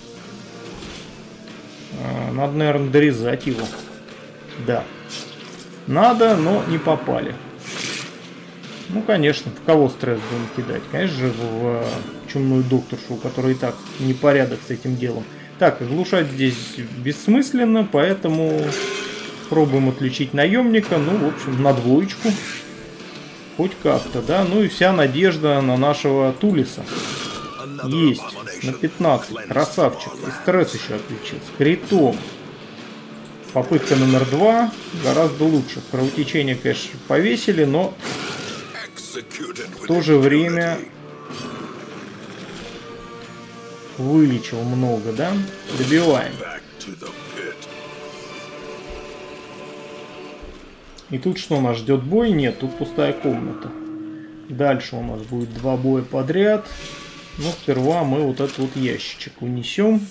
Надо, наверное, дорезать его. Да. Надо, но не попали. Ну, конечно, в кого стресс будем кидать? Конечно же, в чумную докторшу, у которой и так непорядок с этим делом. Так, оглушать здесь бессмысленно, поэтому пробуем отличить наемника. Ну, в общем, на двоечку. Хоть как-то, да? Ну и вся надежда на нашего Тулиса. Есть. На пятнадцать. Красавчик. И стресс еще отличился. Критом. Попытка номер два. Гораздо лучше. Кровотечение, конечно, повесили, но в то же время вылечил много, да? Добиваем. И тут что, нас ждет бой? Нет, тут пустая комната. Дальше у нас будет два боя подряд. Но сперва мы вот этот вот ящичек унесем.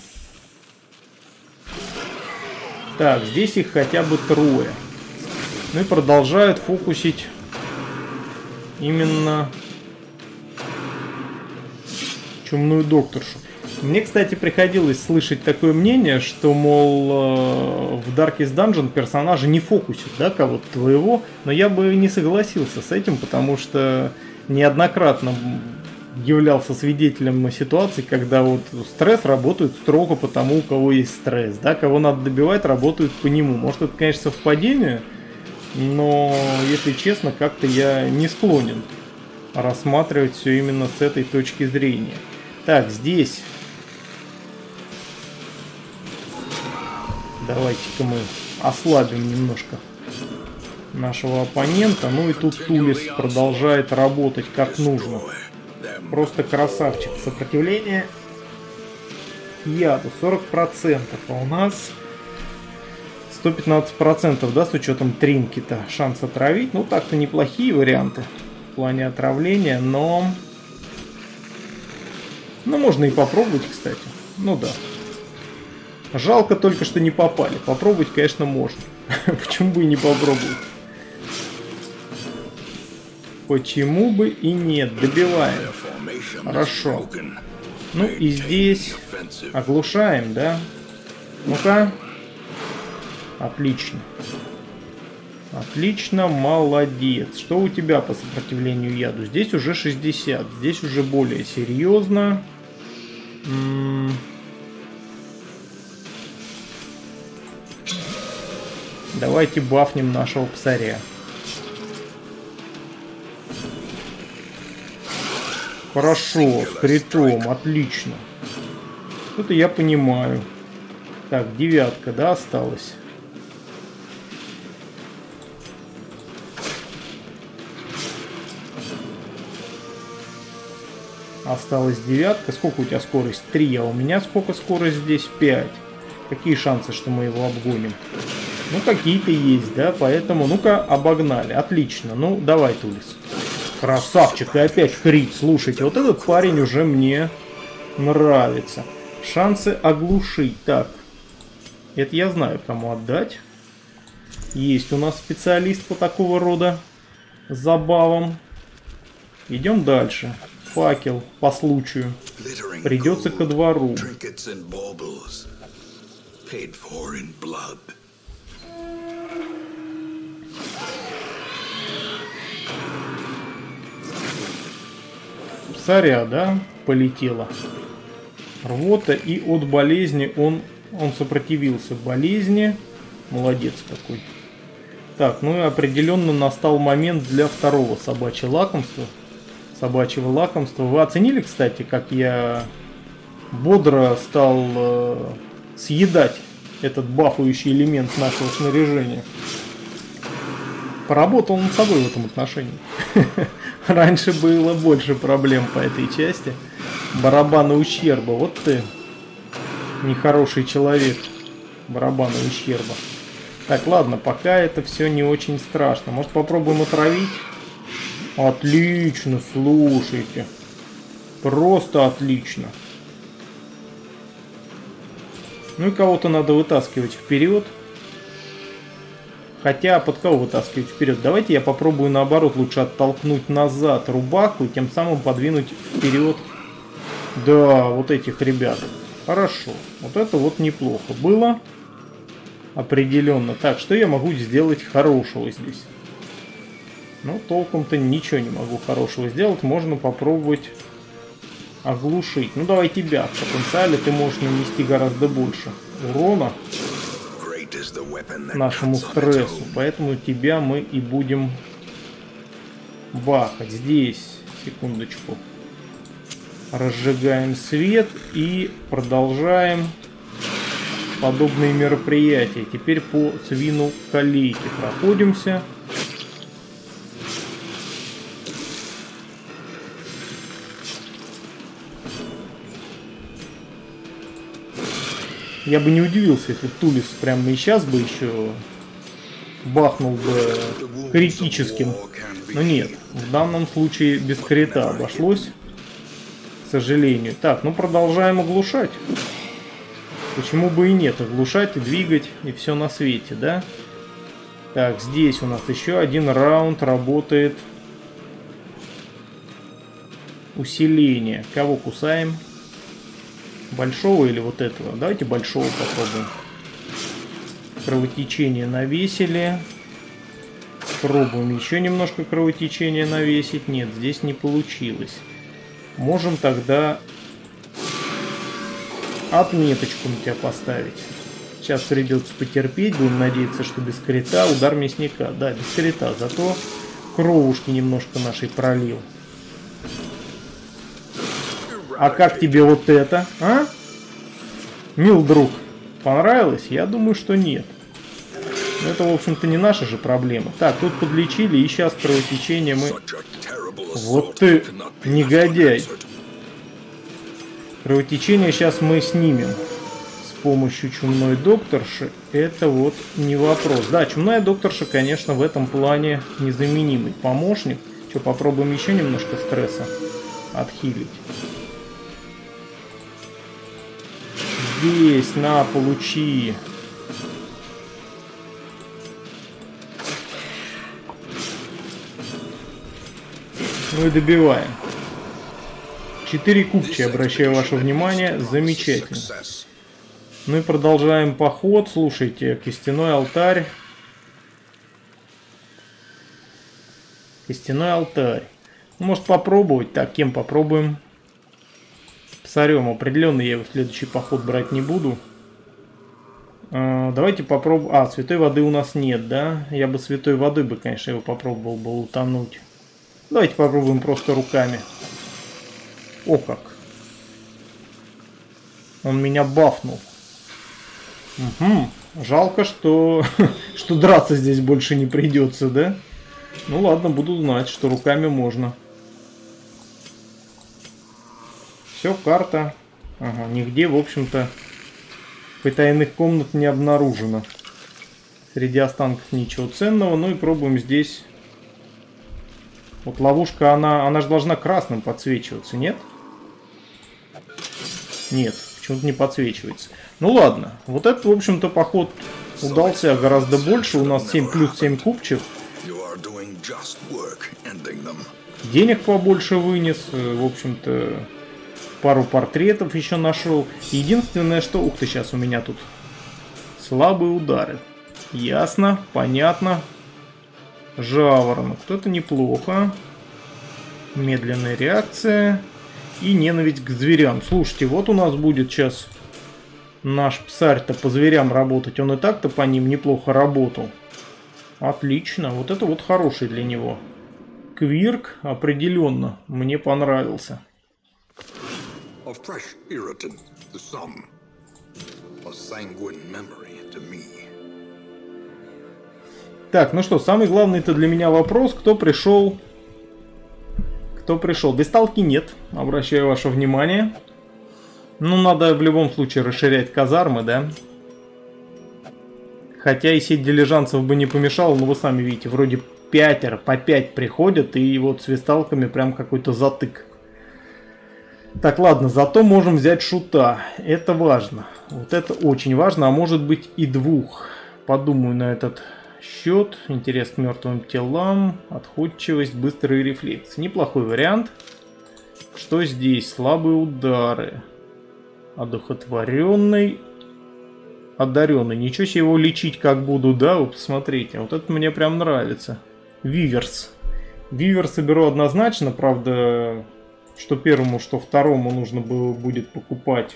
Так, здесь их хотя бы трое. Ну и продолжают фокусить именно чумную докторшу. Мне, кстати, приходилось слышать такое мнение, что, мол, в Darkest Dungeon персонажи не фокусят, да, кого-то твоего. Но я бы не согласился с этим, потому что неоднократно являлся свидетелем ситуации, когда вот стресс работает строго по тому, у кого есть стресс, да, кого надо добивать, работают по нему. Может, это, конечно, совпадение, но, если честно, как-то я не склонен рассматривать все именно с этой точки зрения. Так, здесь давайте-ка мы ослабим немножко нашего оппонента. Ну и тут Тулис продолжает работать как нужно. Просто красавчик. Сопротивление яду сорок процентов, а у нас сто пятнадцать процентов, да, с учетом тринки-то. Шанс отравить. Ну так-то неплохие варианты в плане отравления, но... Ну можно и попробовать, кстати. Ну да. Жалко только, что не попали. Попробовать, конечно, можно. Почему бы и не попробовать? Почему бы и нет? Добиваем. Хорошо. Ну и здесь оглушаем, да? Ну-ка. Отлично. Отлично, молодец. Что у тебя по сопротивлению яду? Здесь уже шестьдесят. Здесь уже более серьезно. М-м- Давайте бафнем нашего псаря. Хорошо, с критом, отлично. Это я понимаю. Так, девятка, да, осталась? Осталась девятка. Сколько у тебя скорость? три, а у меня сколько скорость здесь? пять. Какие шансы, что мы его обгоним? Ну, какие-то есть, да, поэтому, ну-ка, обогнали. Отлично, ну, давай, Тулис. Красавчик, и опять крит. Слушайте, вот этот парень уже мне нравится. Шансы оглушить. Так, это я знаю, кому отдать. Есть у нас специалист по такого рода забавам. Идем дальше. Факел по случаю. Придется ко двору. Царя, да, полетела. Рвота, и от болезни он, он сопротивился болезни. Молодец какой. Так, ну и определенно настал момент для второго собачьего лакомства. Собачьего лакомства. Вы оценили, кстати, как я бодро стал э, съедать этот бафующий элемент нашего снаряжения? Поработал над собой в этом отношении. Раньше было больше проблем по этой части. Барабаны ущерба. Вот ты, нехороший человек. Барабаны ущерба. Так, ладно, пока это все не очень страшно. Может, попробуем отравить? Отлично, слушайте. Просто отлично. Ну и кого-то надо вытаскивать вперед. Хотя, под кого вытаскивать вперед? Давайте я попробую наоборот лучше оттолкнуть назад рубаку и тем самым подвинуть вперед. Да, вот этих ребят. Хорошо. Вот это вот неплохо было. Определенно. Так, что я могу сделать хорошего здесь? Ну, толком-то ничего не могу хорошего сделать. Можно попробовать оглушить. Ну, давай тебя. В потенциале ты можешь нанести гораздо больше урона нашему стрессу. Поэтому тебя мы и будем бахать. Здесь, секундочку, разжигаем свет и продолжаем подобные мероприятия. Теперь по свину колейке проходимся. Я бы не удивился, если Тулис прямо и сейчас бы еще бахнул бы критическим. Но нет, в данном случае без крита обошлось, к сожалению. Так, ну продолжаем оглушать. Почему бы и нет, оглушать и двигать, и все на свете, да? Так, здесь у нас еще один раунд работает. Усиление. Кого кусаем? Большого или вот этого? Давайте большого попробуем. Кровотечение навесили. Пробуем еще немножко кровотечения навесить. Нет, здесь не получилось. Можем тогда отметочку на тебя поставить. Сейчас придется потерпеть. Будем надеяться, что без крита. Удар мясника. Да, без крита. Зато кровушки немножко нашей пролил. А как тебе вот это, а? Мил друг, понравилось? Я думаю, что нет. Это, в общем-то, не наша же проблема. Так, тут подлечили, и сейчас кровотечение мы... Вот ты, негодяй. Кровотечение сейчас мы снимем с помощью чумной докторши. Это вот не вопрос. Да, чумная докторша, конечно, в этом плане незаменимый помощник. Что, попробуем еще немножко стресса отхилить. Здесь, на, получи. Ну и добиваем. Четыре купчи, обращаю ваше внимание. Замечательно. Ну и продолжаем поход. Слушайте, костяной алтарь. Костяной алтарь. Ну, может попробовать. Так, кем попробуем? Псарем. Определенно я его в следующий поход брать не буду. А, давайте попробуем. А, святой воды у нас нет, да? Я бы святой водой бы, конечно, его попробовал бы утонуть. Давайте попробуем просто руками. О как. Он меня бафнул. Угу. Жалко, что, что драться здесь больше не придется, да? Ну ладно, буду знать, что руками можно. Все, карта. Ага, нигде, в общем-то, потайных комнат не обнаружено. Среди останков ничего ценного. Ну и пробуем здесь. Вот ловушка, она, она же должна красным подсвечиваться, нет? Нет, почему-то не подсвечивается. Ну ладно, вот этот, в общем-то, поход удался гораздо больше. У нас семь плюс семь купчев. Денег побольше вынес. В общем-то, пару портретов еще нашел. Единственное, что... Ух ты, сейчас у меня тут слабые удары. Ясно, понятно. Жаворонок. Это неплохо. Медленная реакция. И ненависть к зверям. Слушайте, вот у нас будет сейчас наш псарь-то по зверям работать. Он и так-то по ним неплохо работал. Отлично. Вот это вот хороший для него. Квирк определенно мне понравился. Так, ну что, самый главный-то для меня вопрос, кто пришел... Кто пришел? Бесталки нет, обращаю ваше внимание. Ну, надо в любом случае расширять казармы, да? Хотя и сеть дилижансов бы не помешала, но вы сами видите, вроде пятеро по пять приходят, и вот с весталками прям какой-то затык. Так, ладно, зато можем взять шута. Это важно. Вот это очень важно, а может быть и двух. Подумаю на этот... счет, интерес к мертвым телам, отходчивость, быстрый рефлекс. Неплохой вариант. Что здесь? Слабые удары. Одухотворенный. Одаренный. Ничего себе его лечить как буду, да? Вы посмотрите. Вот это мне прям нравится. Виверс. Виверса беру однозначно, правда, что первому, что второму нужно было будет покупать.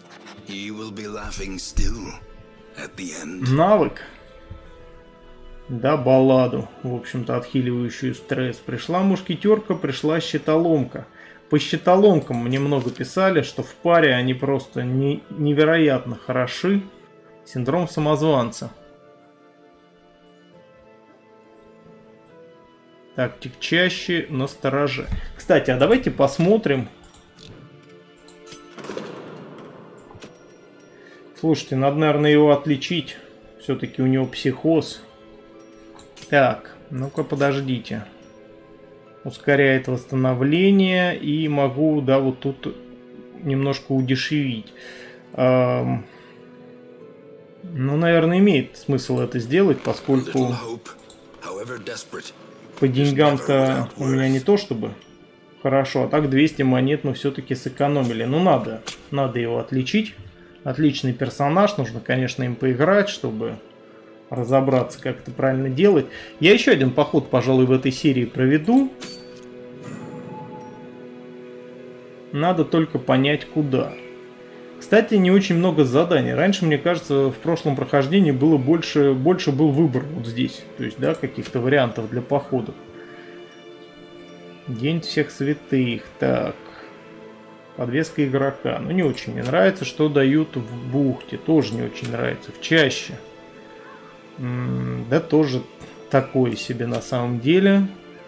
Навык. Да, балладу, в общем-то, отхиливающую стресс. Пришла мушкетерка, пришла щитоломка. По щитоломкам мне много писали, что в паре они просто не, невероятно хороши. Синдром самозванца. Тактик чаще, настороже. Кстати, а давайте посмотрим. Слушайте, надо, наверное, его отличить. Все-таки у него психоз. Так, ну-ка подождите. Ускоряет восстановление. И могу, да, вот тут немножко удешевить. Эм, ну, наверное, имеет смысл это сделать, поскольку по деньгам-то у меня не то чтобы хорошо. А так двести монет мы все-таки сэкономили. Ну, надо, надо его отличить. Отличный персонаж. Нужно, конечно, им поиграть, чтобы... разобраться, как это правильно делать. Я еще один поход, пожалуй, в этой серии проведу. Надо только понять, куда. Кстати, не очень много заданий. Раньше, мне кажется, в прошлом прохождении было больше, больше был выбор вот здесь. То есть, да, каких-то вариантов для походов. День всех святых. Так. Подвеска игрока. Ну, не очень мне нравится, что дают в бухте. Тоже не очень нравится. В чаще. М-м, да тоже такое себе на самом деле.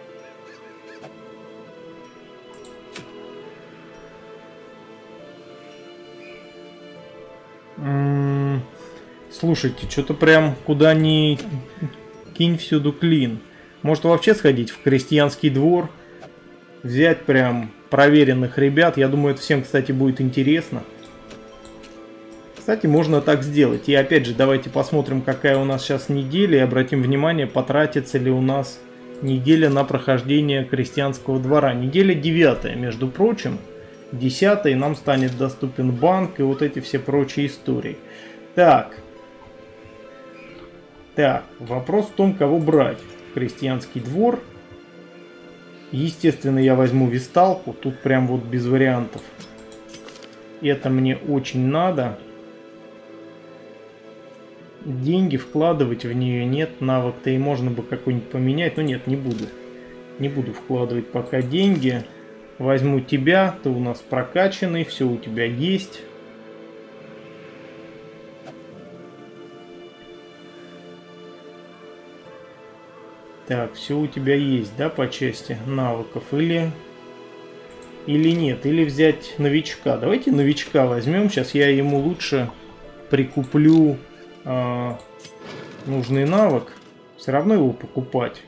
М-м, слушайте, что-то прям куда ни кинь всюду клин. Может вообще сходить в крестьянский двор, взять прям проверенных ребят. Я думаю, это всем, кстати, будет интересно. Кстати, можно так сделать. И опять же, давайте посмотрим, какая у нас сейчас неделя. И обратим внимание, потратится ли у нас неделя на прохождение крестьянского двора. Неделя девятая, между прочим. десятой нам станет доступен банк и вот эти все прочие истории. Так. Так, вопрос в том, кого брать. Крестьянский двор. Естественно, я возьму весталку. Тут прям вот без вариантов. Это мне очень надо. Деньги вкладывать в нее нет. Навык-то и можно бы какой-нибудь поменять. Но нет, не буду. Не буду вкладывать пока деньги. Возьму тебя. Ты у нас прокачанный. Все у тебя есть. Так, все у тебя есть, да, по части навыков? Или... Или нет? Или взять новичка? Давайте новичка возьмем. Сейчас я ему лучше прикуплю э, нужный навык. Все равно его покупать.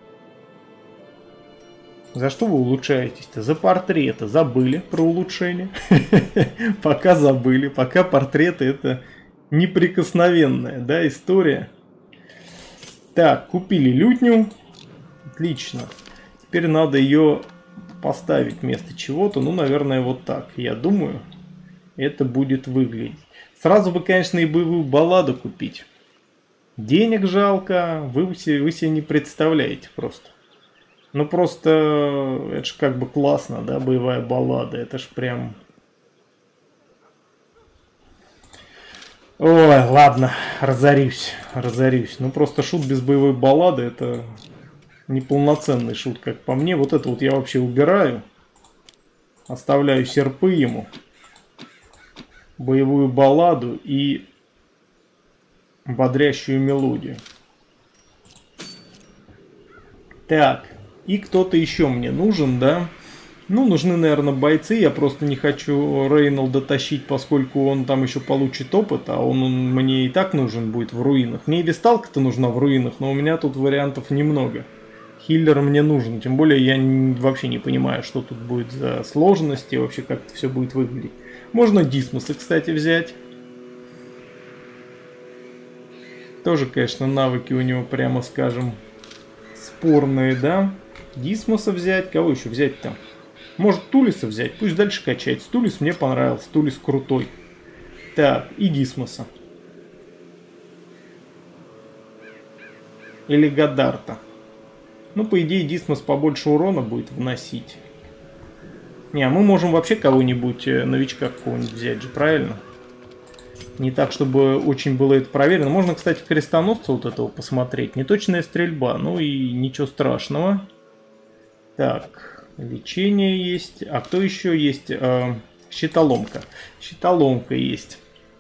За что вы улучшаетесь-то? За портреты. Забыли про улучшение. Пока забыли. Пока портреты это неприкосновенная, да, история. Так, купили лютню. Отлично. Теперь надо ее поставить вместо чего-то. Ну, наверное, вот так. Я думаю, это будет выглядеть. Сразу бы, конечно, и боевую балладу купить. Денег жалко. Вы, вы себе не представляете просто. Ну, просто это ж как бы классно, да, боевая баллада. Это ж прям... Ой, ладно, разорюсь, разорюсь. Ну, просто шут без боевой баллады, это неполноценный шут, как по мне. Вот это вот я вообще убираю. Оставляю серпы ему. Боевую балладу и бодрящую мелодию. Так, и кто-то еще мне нужен, да? Ну, нужны, наверное, бойцы. Я просто не хочу Рейнолда тащить, поскольку он там еще получит опыт, а он, он мне и так нужен будет в руинах. Мне и весталка-то нужна в руинах, но у меня тут вариантов немного. Хиллер мне нужен, тем более я не, вообще не понимаю, что тут будет за сложности, вообще как это все будет выглядеть. Можно Дисмоса, кстати, взять. Тоже, конечно, навыки у него, прямо скажем, спорные, да? Дисмоса взять, кого еще взять-то? Может, Тулиса взять, пусть дальше качать. Тулис мне понравился, Тулис крутой. Так, и Дисмоса. Или Гадарта. Ну, по идее, Дисмос побольше урона будет вносить. Не, а мы можем вообще кого-нибудь, новичка какого-нибудь взять же, правильно? Не так, чтобы очень было это проверено. Можно, кстати, крестоносца вот этого посмотреть. Неточная стрельба, ну и ничего страшного. Так, лечение есть. А кто еще есть? Э, щитоломка. Щитоломка есть.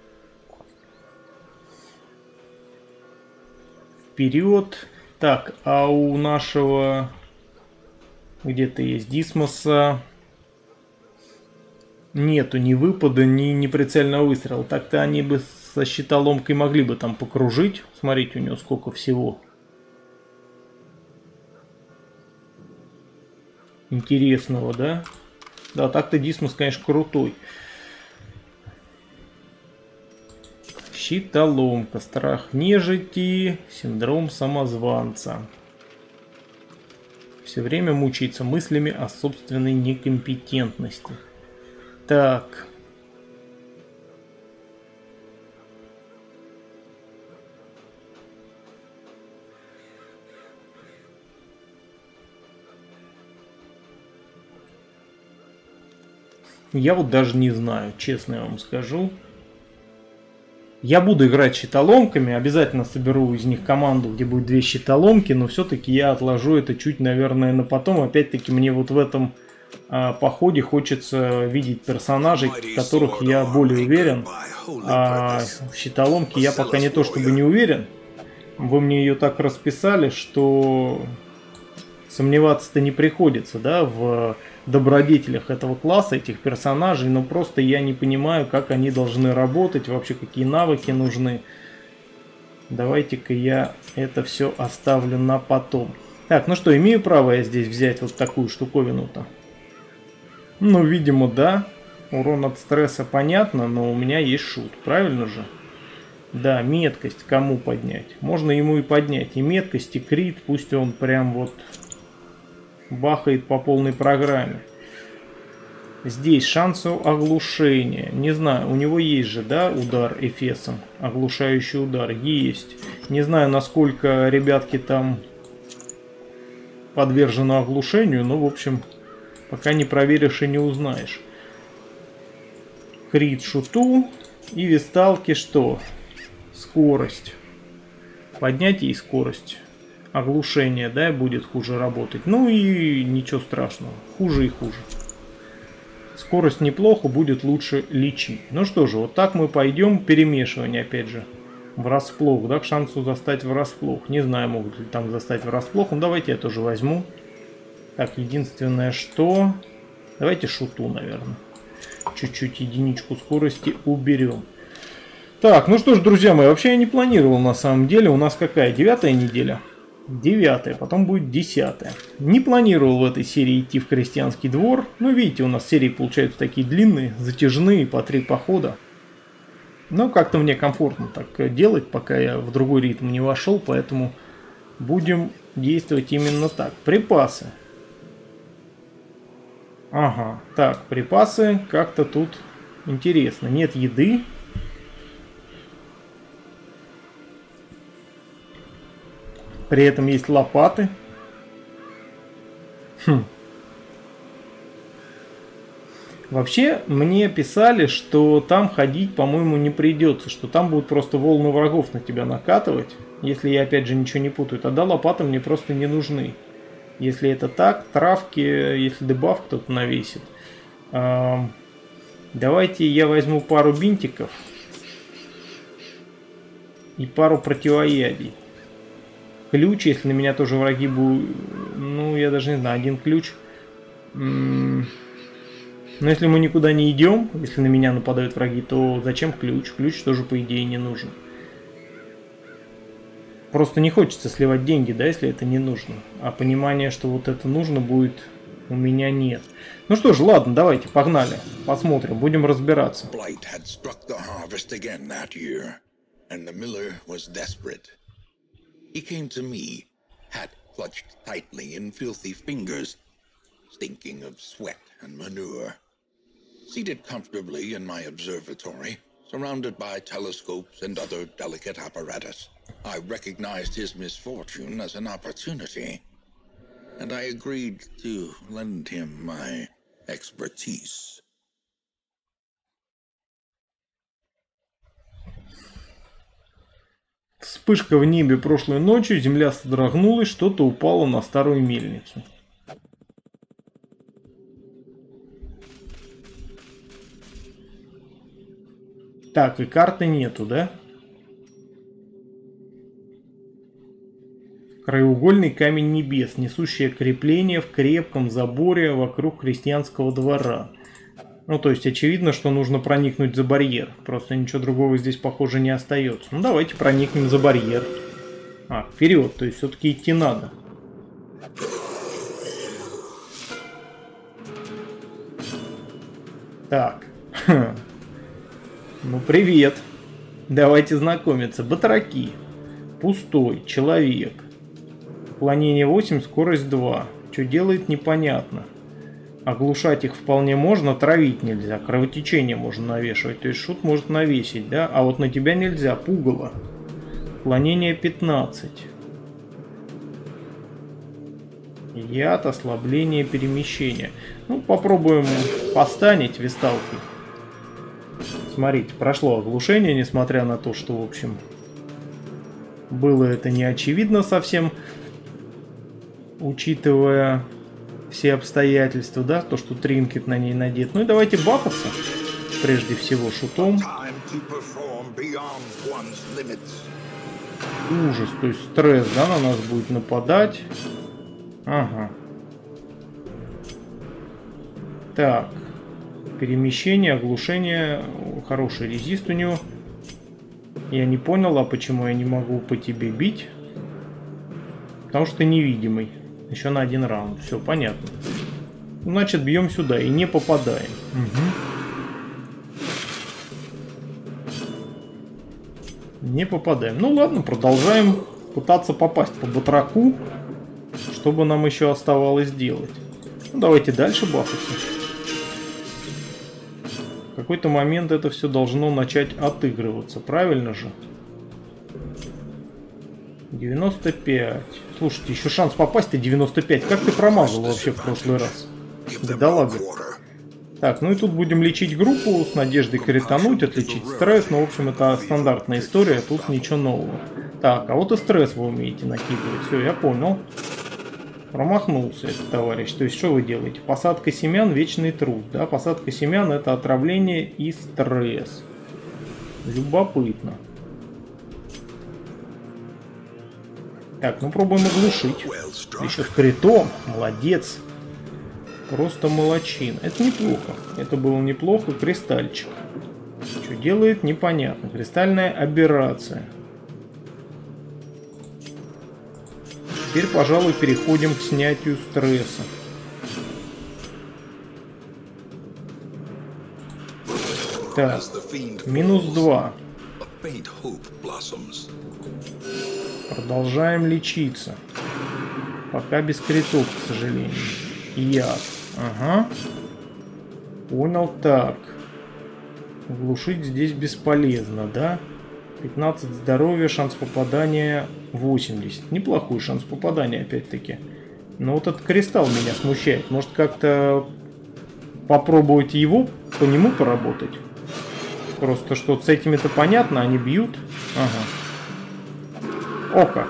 Вперед. Так, а у нашего где-то есть Дисмоса. Нету ни выпада, ни, ни прицельного выстрела. Так-то они бы со щитоломкой могли бы там покружить. Смотрите, у него сколько всего. Интересного, да? Да, так-то Дисмос, конечно, крутой. Щитоломка, страх нежити, синдром самозванца. Все время мучается мыслями о собственной некомпетентности. Так. Я вот даже не знаю, честно я вам скажу. Я буду играть щитоломками, обязательно соберу из них команду, где будет две щитоломки, но все-таки я отложу это чуть, наверное, на потом. Опять-таки мне вот в этом а, походе хочется видеть персонажей, в которых я более уверен. А в щитоломке я пока не то чтобы не уверен. Вы мне ее так расписали, что сомневаться-то не приходится, да, в добродетелях этого класса, этих персонажей, но просто я не понимаю, как они должны работать, вообще какие навыки нужны. Давайте-ка я это все оставлю на потом. Так, ну что, имею право я здесь взять вот такую штуковину-то? Ну, видимо, да. Урон от стресса понятно, но у меня есть шут, правильно же? Да, меткость кому поднять? Можно ему и поднять. И меткость, и крит, пусть он прям вот бахает по полной программе. Здесь шансу оглушения. Не знаю, у него есть же, да, удар эфесом. Оглушающий удар. Есть. Не знаю, насколько ребятки там подвержены оглушению, но, в общем, пока не проверишь и не узнаешь. Крит шуту. И весталки что? Скорость. Поднятие и скорость. Оглушение, да, будет хуже работать. Ну и ничего страшного. Хуже и хуже. Скорость неплохо, будет лучше лечить. Ну что же, вот так мы пойдем. Перемешивание, опять же, врасплох, да, к шансу застать врасплох. Не знаю, могут ли там застать врасплох. Ну давайте я тоже возьму. Так, единственное что... Давайте шуту, наверное. Чуть-чуть единичку скорости уберем. Так, ну что ж, друзья мои, вообще я не планировал на самом деле. У нас какая? Девятая неделя? Девятая, потом будет десятая. Не планировал в этой серии идти в крестьянский двор. Ну, видите, у нас серии получаются такие длинные, затяжные, по три похода. Но как-то мне комфортно так делать, пока я в другой ритм не вошел, поэтому будем действовать именно так. Припасы. Ага, так, припасы как-то тут интересно. Нет еды. При этом есть лопаты. Хм. Вообще, мне писали, что там ходить, по-моему, не придется. Что там будут просто волны врагов на тебя накатывать. Если я, опять же, ничего не путаю. Тогда лопаты мне просто не нужны. Если это так, травки, если дебаф кто-то навесит. Эм, давайте я возьму пару бинтиков. И пару противоядий. Ключ, если на меня тоже враги будут... Ну, я даже не знаю, один ключ. Но если мы никуда не идем, если на меня нападают враги, то зачем ключ? Ключ тоже, по идее, не нужен. Просто не хочется сливать деньги, да, если это не нужно. А понимание, что вот это нужно будет, у меня нет. Ну что ж, ладно, давайте, погнали. Посмотрим, будем разбираться. He came to me, hat clutched tightly in filthy fingers, stinking of sweat and manure. Seated comfortably in my observatory, surrounded by telescopes and other delicate apparatus, I recognized his misfortune as an opportunity, and I agreed to lend him my expertise. Вспышка в небе прошлой ночью, земля содрогнулась, что-то упало на старую мельницу. Так, и карты нету, да? Краеугольный камень небес, несущее крепление в крепком заборе вокруг крестьянского двора. Ну, то есть, очевидно, что нужно проникнуть за барьер. Просто ничего другого здесь, похоже, не остается. Ну, давайте проникнем за барьер. А, вперед, то есть, все-таки идти надо. Так. Ну, привет. Давайте знакомиться. Батраки. Пустой. Человек. Уклонение восемь, скорость два. Что делает, непонятно. Оглушать их вполне можно, травить нельзя. Кровотечение можно навешивать. То есть шут может навесить, да? А вот на тебя нельзя. Пугало. Уклонение пятнадцать. Яд, ослабление, перемещение. Ну, попробуем постанить весталкой. Смотрите, прошло оглушение, несмотря на то, что, в общем, было это не очевидно совсем, учитывая все обстоятельства, да, то, что тринкет на ней надет. Ну и давайте бафаться, прежде всего, шутом. Ужас, то есть стресс, да, на нас будет нападать. Ага. Так. Перемещение, оглушение. Хороший резист у него. Я не понял, а почему я не могу по тебе бить? Потому что ты невидимый. Еще на один раунд. Все, понятно. Значит, бьем сюда и не попадаем. Угу. Не попадаем. Ну ладно, продолжаем пытаться попасть по батраку. Что бы нам еще оставалось делать? Ну, давайте дальше бафаться. В какой-то момент это все должно начать отыгрываться. Правильно же? девяносто пять. Слушайте, еще шанс попасть-то девяносто пять. Как ты промазал вообще в прошлый раз? Бедолага. Так, ну и тут будем лечить группу с надеждой критануть, отличить стресс. Ну, в общем, это стандартная история, тут ничего нового. Так, а вот и стресс вы умеете накидывать. Все, я понял. Промахнулся этот товарищ. То есть, что вы делаете? Посадка семян – вечный труд. Да? Посадка семян – это отравление и стресс. Любопытно. Так, ну пробуем оглушить. Еще с критом. Молодец. Просто молодчина. Это неплохо. Это было неплохо. Кристальчик. Что делает, непонятно. Кристальная аберрация. Теперь, пожалуй, переходим к снятию стресса. Так, минус два. Продолжаем лечиться. Пока без критов, к сожалению. Яд. Ага. Понял, так. Глушить здесь бесполезно, да? пятнадцать здоровья, шанс попадания восемьдесят. Неплохой шанс попадания, опять-таки. Но вот этот кристалл меня смущает. Может, как-то попробовать его, по нему поработать? Просто что-то с этими-то понятно, они бьют. Ага. О как.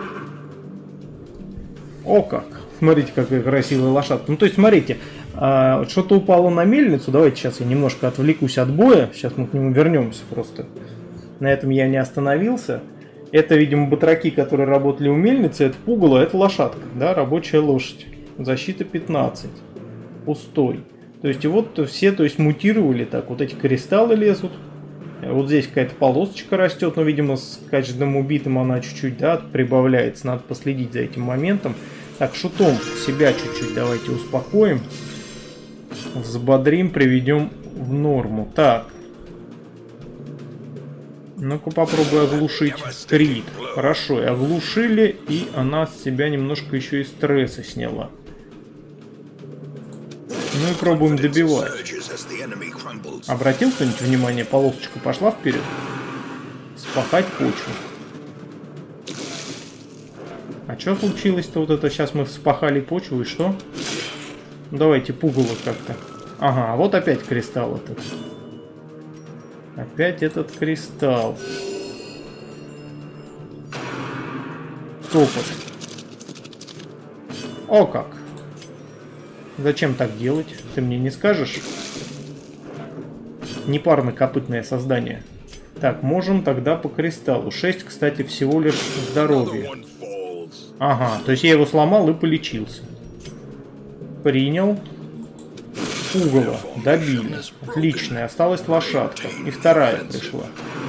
О как. Смотрите, какая красивая лошадка. Ну, то есть, смотрите, а, что-то упало на мельницу. Давайте сейчас я немножко отвлекусь от боя. Сейчас мы к нему вернемся просто. На этом я не остановился. Это, видимо, батраки, которые работали у мельницы. Это пугало, это лошадка, да, рабочая лошадь. Защита пятнадцать. Пустой. То есть, и вот все, то есть, мутировали так. Вот эти кристаллы лезут. Вот здесь какая-то полосочка растет, но, видимо, с каждым убитым она чуть-чуть, да, прибавляется. Надо последить за этим моментом. Так, шутом себя чуть-чуть давайте успокоим. Взбодрим, приведем в норму. Так. Ну-ка попробуй оглушить крит. Хорошо, и оглушили, и она с себя немножко еще и стресса сняла. Ну и пробуем добивать. Обратил кто-нибудь внимание? Полосочка пошла вперед. Спахать почву. А что случилось-то вот это? Сейчас мы вспахали почву и что? Ну, давайте пугало как-то. Ага, а вот опять кристалл этот. Опять этот кристалл. Топот. О как. Зачем так делать? Ты мне не скажешь? Непарно-копытное создание. Так, можем тогда по кристаллу. шесть, кстати, всего лишь здоровья. Ага, то есть я его сломал и полечился. Принял. Пугало. Добили. Отлично. Осталась лошадка. И вторая пришла.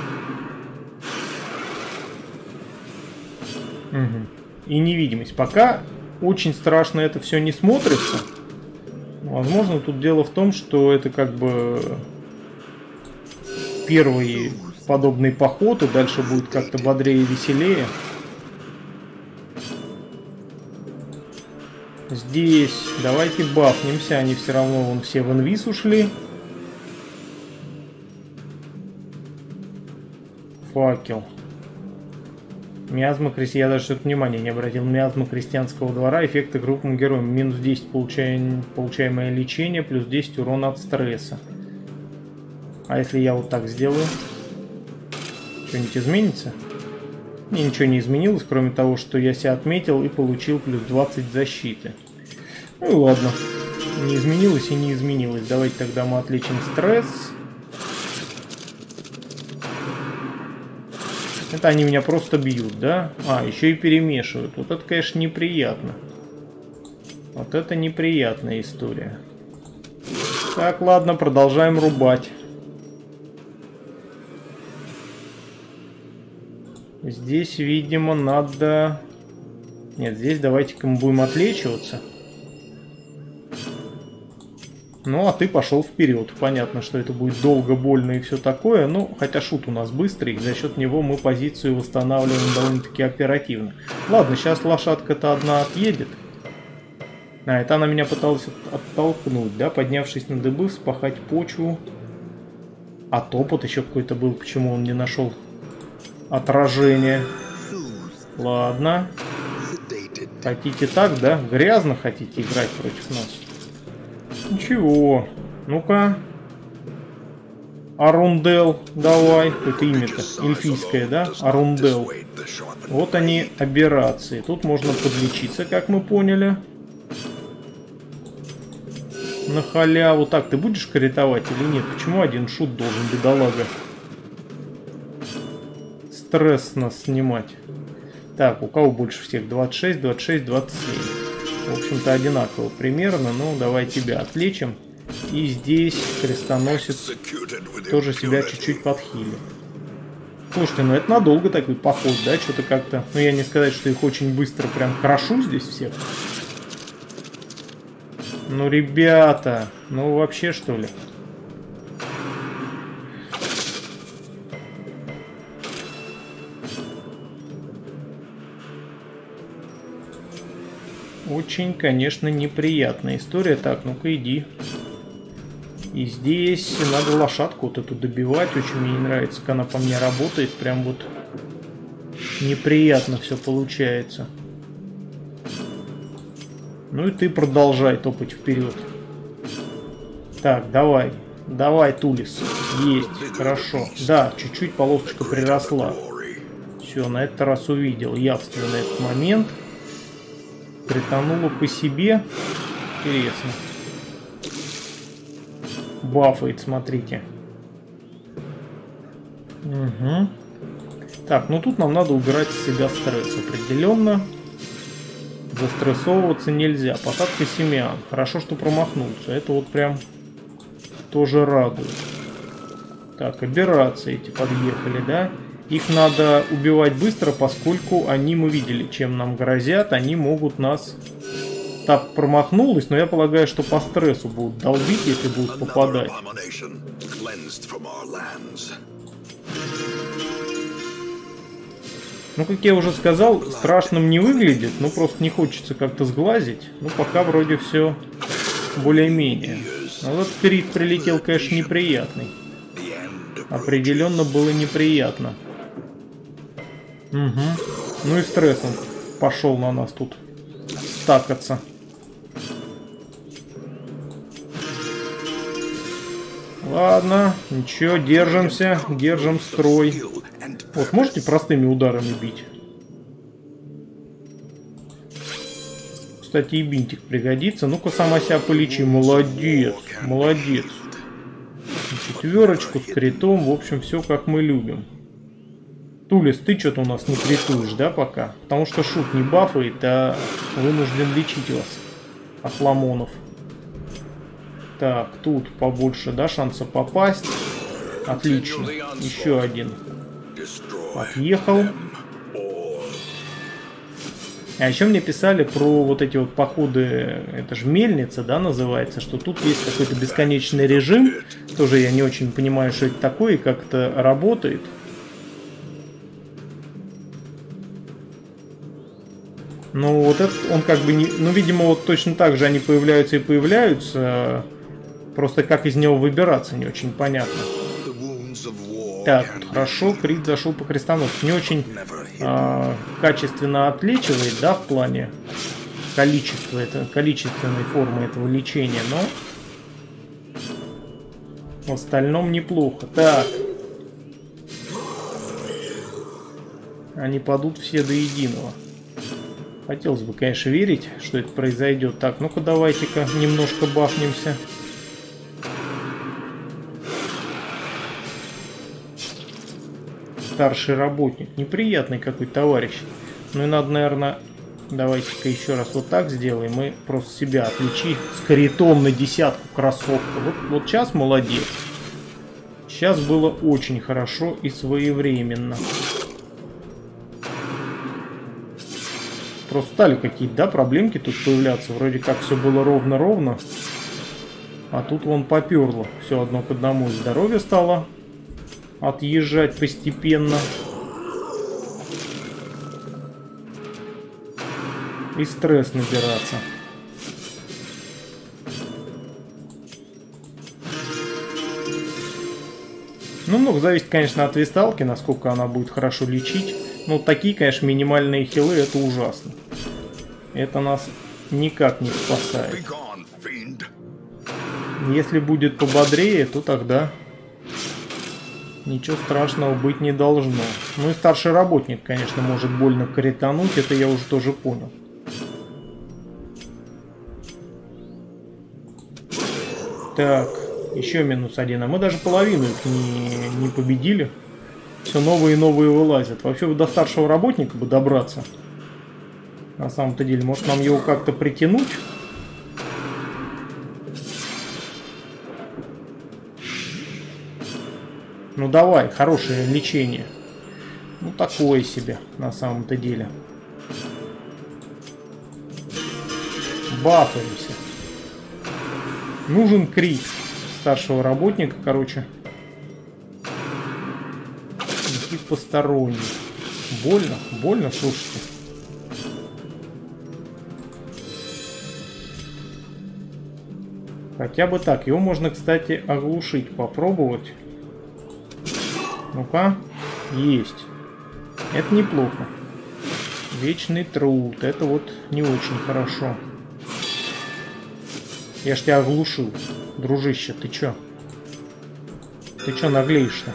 Угу. И невидимость. Пока очень страшно это все не смотрится. Возможно, тут дело в том, что это как бы первый подобный поход, и дальше будет как-то бодрее и веселее. Здесь давайте бафнемся, они все равно вон все в инвиз ушли. Факел. Миазма крестьян, я даже что-то внимания не обратил. Миазма крестьянского двора, эффекты группам героям. Минус десять получаем, получаемое лечение, плюс десять урона от стресса. А если я вот так сделаю? Что-нибудь изменится? И ничего не изменилось, кроме того, что я себя отметил и получил плюс двадцать защиты. Ну и ладно. Не изменилось и не изменилось. Давайте тогда мы отличим стресс. Это они меня просто бьют, да? А, еще и перемешивают. Вот это, конечно, неприятно. Вот это неприятная история. Так, ладно, продолжаем рубать. Здесь, видимо, надо... Нет, здесь давайте-ка мы будем отлечиваться. Ну, а ты пошел вперед. Понятно, что это будет долго, больно и все такое. Ну, хотя шут у нас быстрый. За счет него мы позицию восстанавливаем довольно-таки оперативно. Ладно, сейчас лошадка-то одна отъедет. А, это она меня пыталась оттолкнуть, да? Поднявшись на дыбы, вспахать почву. А топот еще какой-то был. Почему он не нашел отражение? Ладно. Хотите так, да? Грязно хотите играть против нас? Ничего. Ну-ка. Арундел, давай. Это имя-то эльфийское, да? Арундел. Вот они, аберрации. Тут можно подлечиться, как мы поняли. На халяву. Так, ты будешь каретовать или нет? Почему один шут должен, бедолага? Стресс нас снимать. Так, у кого больше всех? двадцать шесть, двадцать шесть, двадцать семь. В общем-то, одинаково примерно. Ну, давай тебя отлечим. И здесь крестоносец тоже себя чуть-чуть подхилит. Слушайте, ну это надолго такой поход, да? Что-то как-то... Ну, я не сказать, что их очень быстро прям крошу здесь всех. Ну, ребята, ну вообще, что ли? Очень, конечно, неприятная история. Так, ну-ка иди. И здесь надо лошадку вот эту добивать. Очень мне не нравится, как она по мне работает. Прям вот неприятно все получается. Ну и ты продолжай топать вперед. Так, давай. Давай, Тулис. Есть, хорошо. Да, чуть-чуть полосочка приросла. Все, на этот раз увидел явственно этот момент. Притонула по себе. Интересно. Бафает, смотрите. Угу. Так, ну тут нам надо убирать из себя стресс определенно. Застрессовываться нельзя. Посадка семян. Хорошо, что промахнулся. Это вот прям тоже радует. Так, аберрации эти подъехали, да? Их надо убивать быстро, поскольку они, мы видели, чем нам грозят. Они могут нас... Так, промахнулась, но я полагаю, что по стрессу будут долбить, если будут попадать. Ну, как я уже сказал, страшным не выглядит, но просто не хочется как-то сглазить. Ну, пока вроде все более-менее. Но вот крит прилетел, конечно, неприятный. Определенно было неприятно. Угу. Ну и стресс он пошел на нас тут стакаться. Ладно, ничего, держимся, держим строй. Вот, можете простыми ударами бить? Кстати, и бинтик пригодится. Ну-ка, сама себя полечи. Молодец, молодец. Четверочку с критом. В общем, все как мы любим. Тулис, ты что-то у нас не критуешь, да, пока? Потому что шут не бафает, а вынужден лечить вас. Охламонов. Так, тут побольше, да, шанса попасть. Отлично. Еще один. Отъехал. А еще мне писали про вот эти вот походы, это же мельница, да, называется, что тут есть какой-то бесконечный режим. Тоже я не очень понимаю, что это такое и как это работает. Ну, вот это он как бы не... Ну, видимо, вот точно так же они появляются и появляются. Просто как из него выбираться, не очень понятно. Так, хорошо, крит зашел по крестоносцу. Не очень а, качественно отлечивает, да, в плане количества, это, количественной формы этого лечения, но в остальном неплохо. Так. Они падут все до единого. Хотелось бы, конечно, верить, что это произойдет. Так, ну-ка давайте-ка немножко бафнемся. старший работник. Неприятный какой товарищ. Ну и надо, наверное... Давайте-ка еще раз вот так сделаем. Мы просто себя отличим. С каритом на десятку, красотка. Вот, вот сейчас молодец. Сейчас было очень хорошо и своевременно. Просто стали какие-то, да, проблемки тут появляться. Вроде как все было ровно-ровно. А тут вон поперло. Все одно к одному. Здоровье стало отъезжать постепенно. И стресс набираться. Ну, много зависит, конечно, от висталки, насколько она будет хорошо лечить. Ну, такие, конечно, минимальные хилы, это ужасно. Это нас никак не спасает. Если будет пободрее, то тогда ничего страшного быть не должно. Ну и старший работник, конечно, может больно каритануть, это я уже тоже понял. Так, еще минус один. А мы даже половину их не, не победили. Все новые и новые вылазят. Вообще бы до старшего работника бы добраться. На самом-то деле, может нам его как-то притянуть? Ну давай, хорошее лечение. Ну такое себе, на самом-то деле. Бафаемся. Нужен крит старшего работника, короче. Никаких посторонних. Больно, больно, слушайте. Хотя бы так. Его можно, кстати, оглушить, попробовать. Ну-ка. Есть. Это неплохо. Вечный труд. Это вот не очень хорошо. Я ж тебя оглушил. Дружище, ты чё? Ты чё наглеешь-то?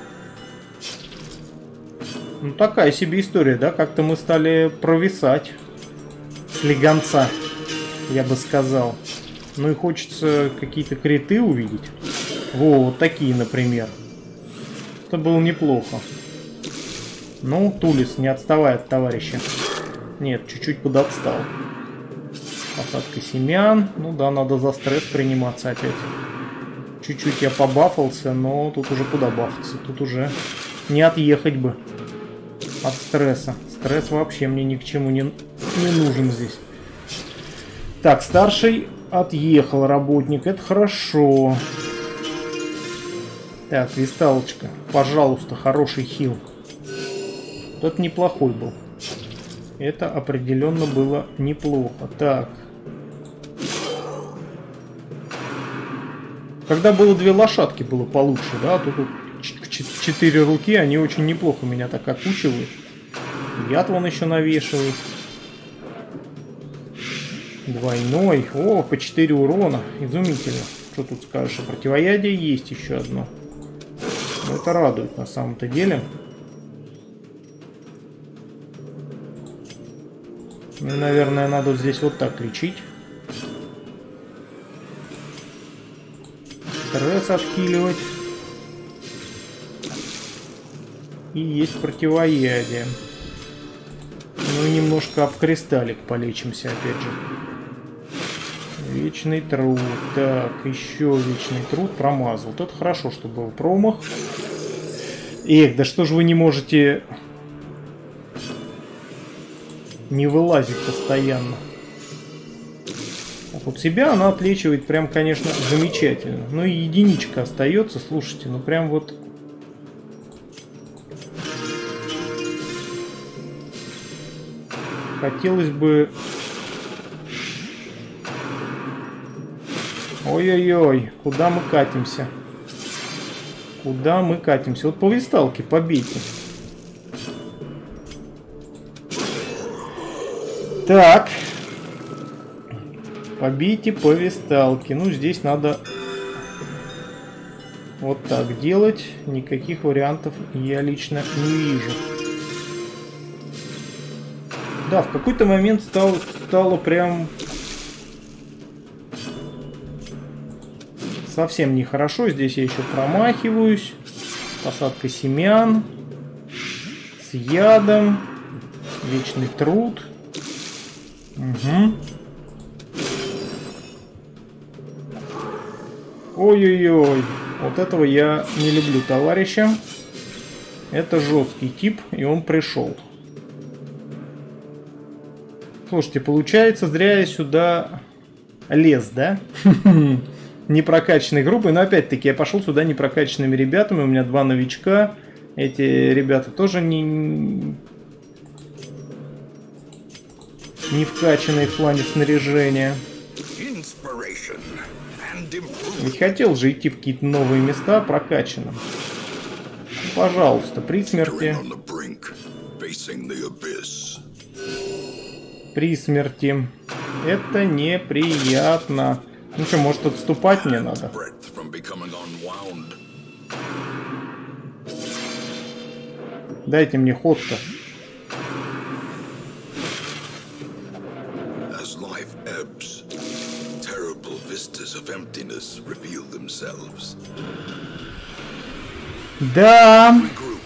Ну такая себе история, да? Как-то мы стали провисать. Слегонца, я бы сказал. Ну и хочется какие-то криты увидеть. Во, вот такие, например. Это было неплохо. Ну, Тулис, не отставай от товарища. Нет, чуть-чуть подотстал. Посадка семян. Ну да, надо за стресс приниматься опять. Чуть-чуть я побафался, но тут уже куда бафаться? Тут уже не отъехать бы от стресса. Стресс вообще мне ни к чему не, не нужен здесь. Так, старший отъехал работник. Это хорошо. Так, висталочка. Пожалуйста, хороший хил. Тот неплохой был. Это определенно было неплохо. Так. Когда было две лошадки, было получше, да? Тут четыре руки, они очень неплохо меня так окучивают. Яд вон еще навешивают. Двойной. О, по четыре урона. Изумительно. Что тут скажешь? Противоядие есть еще одно. Но это радует на самом-то деле. Ну, наверное, надо здесь вот так лечить. Стресс отхиливать. И есть противоядие. Ну и немножко об кристаллик полечимся опять же. Вечный труд. Так, еще вечный труд промазал. Вот это хорошо, что был промах. Эх, да что же вы не можете не вылазить постоянно. Вот себя она отлечивает прям, конечно, замечательно. Ну и единичка остается, слушайте, ну прям вот... Хотелось бы... Ой-ой-ой, куда мы катимся? Куда мы катимся? Вот по висталке побейте. Так. Побейте по висталке. Ну, здесь надо вот так делать. Никаких вариантов я лично не вижу. Да, в какой-то момент стало, стало прям совсем нехорошо. Здесь я еще промахиваюсь. Посадка семян. ядом. Вечный труд. Угу. Ой-ой-ой. Вот этого я не люблю, товарища. Это жесткий тип, и он пришел. Слушайте, получается, зря я сюда лез, да? Непрокачанной группой. Но опять-таки я пошел сюда непрокачанными ребятами. У меня два новичка. Эти ребята тоже не... не вкачанные в плане снаряжения. Ведь хотел же идти в какие-то новые места прокачанным. Пожалуйста, при смерти. При смерти. Это неприятно. Ну что, может отступать мне надо? Дайте мне ход-то. Да.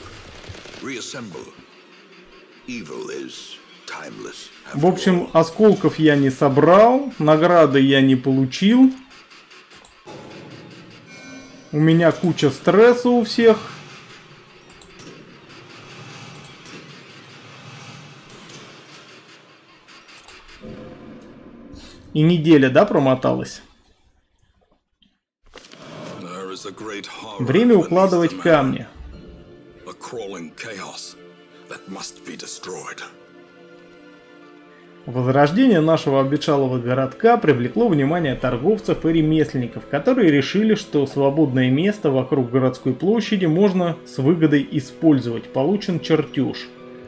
В общем, осколков я не собрал, награды я не получил. У меня куча стресса у всех. И неделя, да, промоталась? Время укладывать камни. Возрождение нашего обветшалого городка привлекло внимание торговцев и ремесленников, которые решили, что свободное место вокруг городской площади можно с выгодой использовать. Получен чертеж.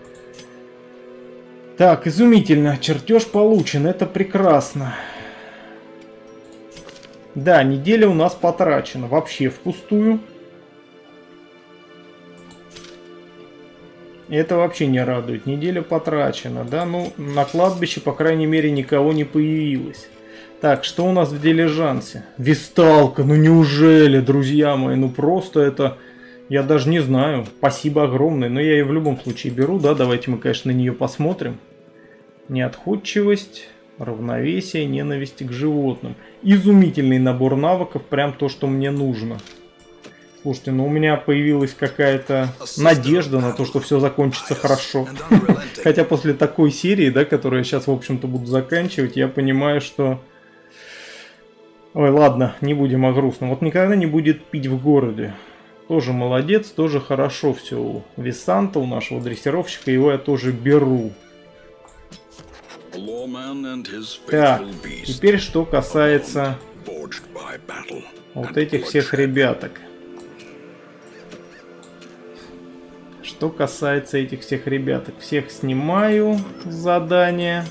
Так, изумительно. Чертеж получен. Это прекрасно. Да, неделя у нас потрачена. Вообще впустую. Это вообще не радует. Неделя потрачена, да? Ну, на кладбище, по крайней мере, никого не появилось. Так, что у нас в дилижансе? Весталка, ну неужели, друзья мои? Ну просто это... Я даже не знаю. Спасибо огромное. Но я ее в любом случае беру, да? Давайте мы, конечно, на нее посмотрим. Неотходчивость, равновесие, ненависть к животным. Изумительный набор навыков, прям то, что мне нужно. Слушайте, ну у меня появилась какая-то надежда на то, что все закончится хорошо. Хотя после такой серии, да, которую я сейчас, в общем-то, буду заканчивать, я понимаю, что... Ой, ладно, не будем о грустном. Вот никогда не будет пить в городе. Тоже молодец, тоже хорошо все у Висанта, у нашего дрессировщика. Его я тоже беру. Так, теперь что касается вот этих всех ребяток. Что касается этих всех ребяток. Всех снимаю задания.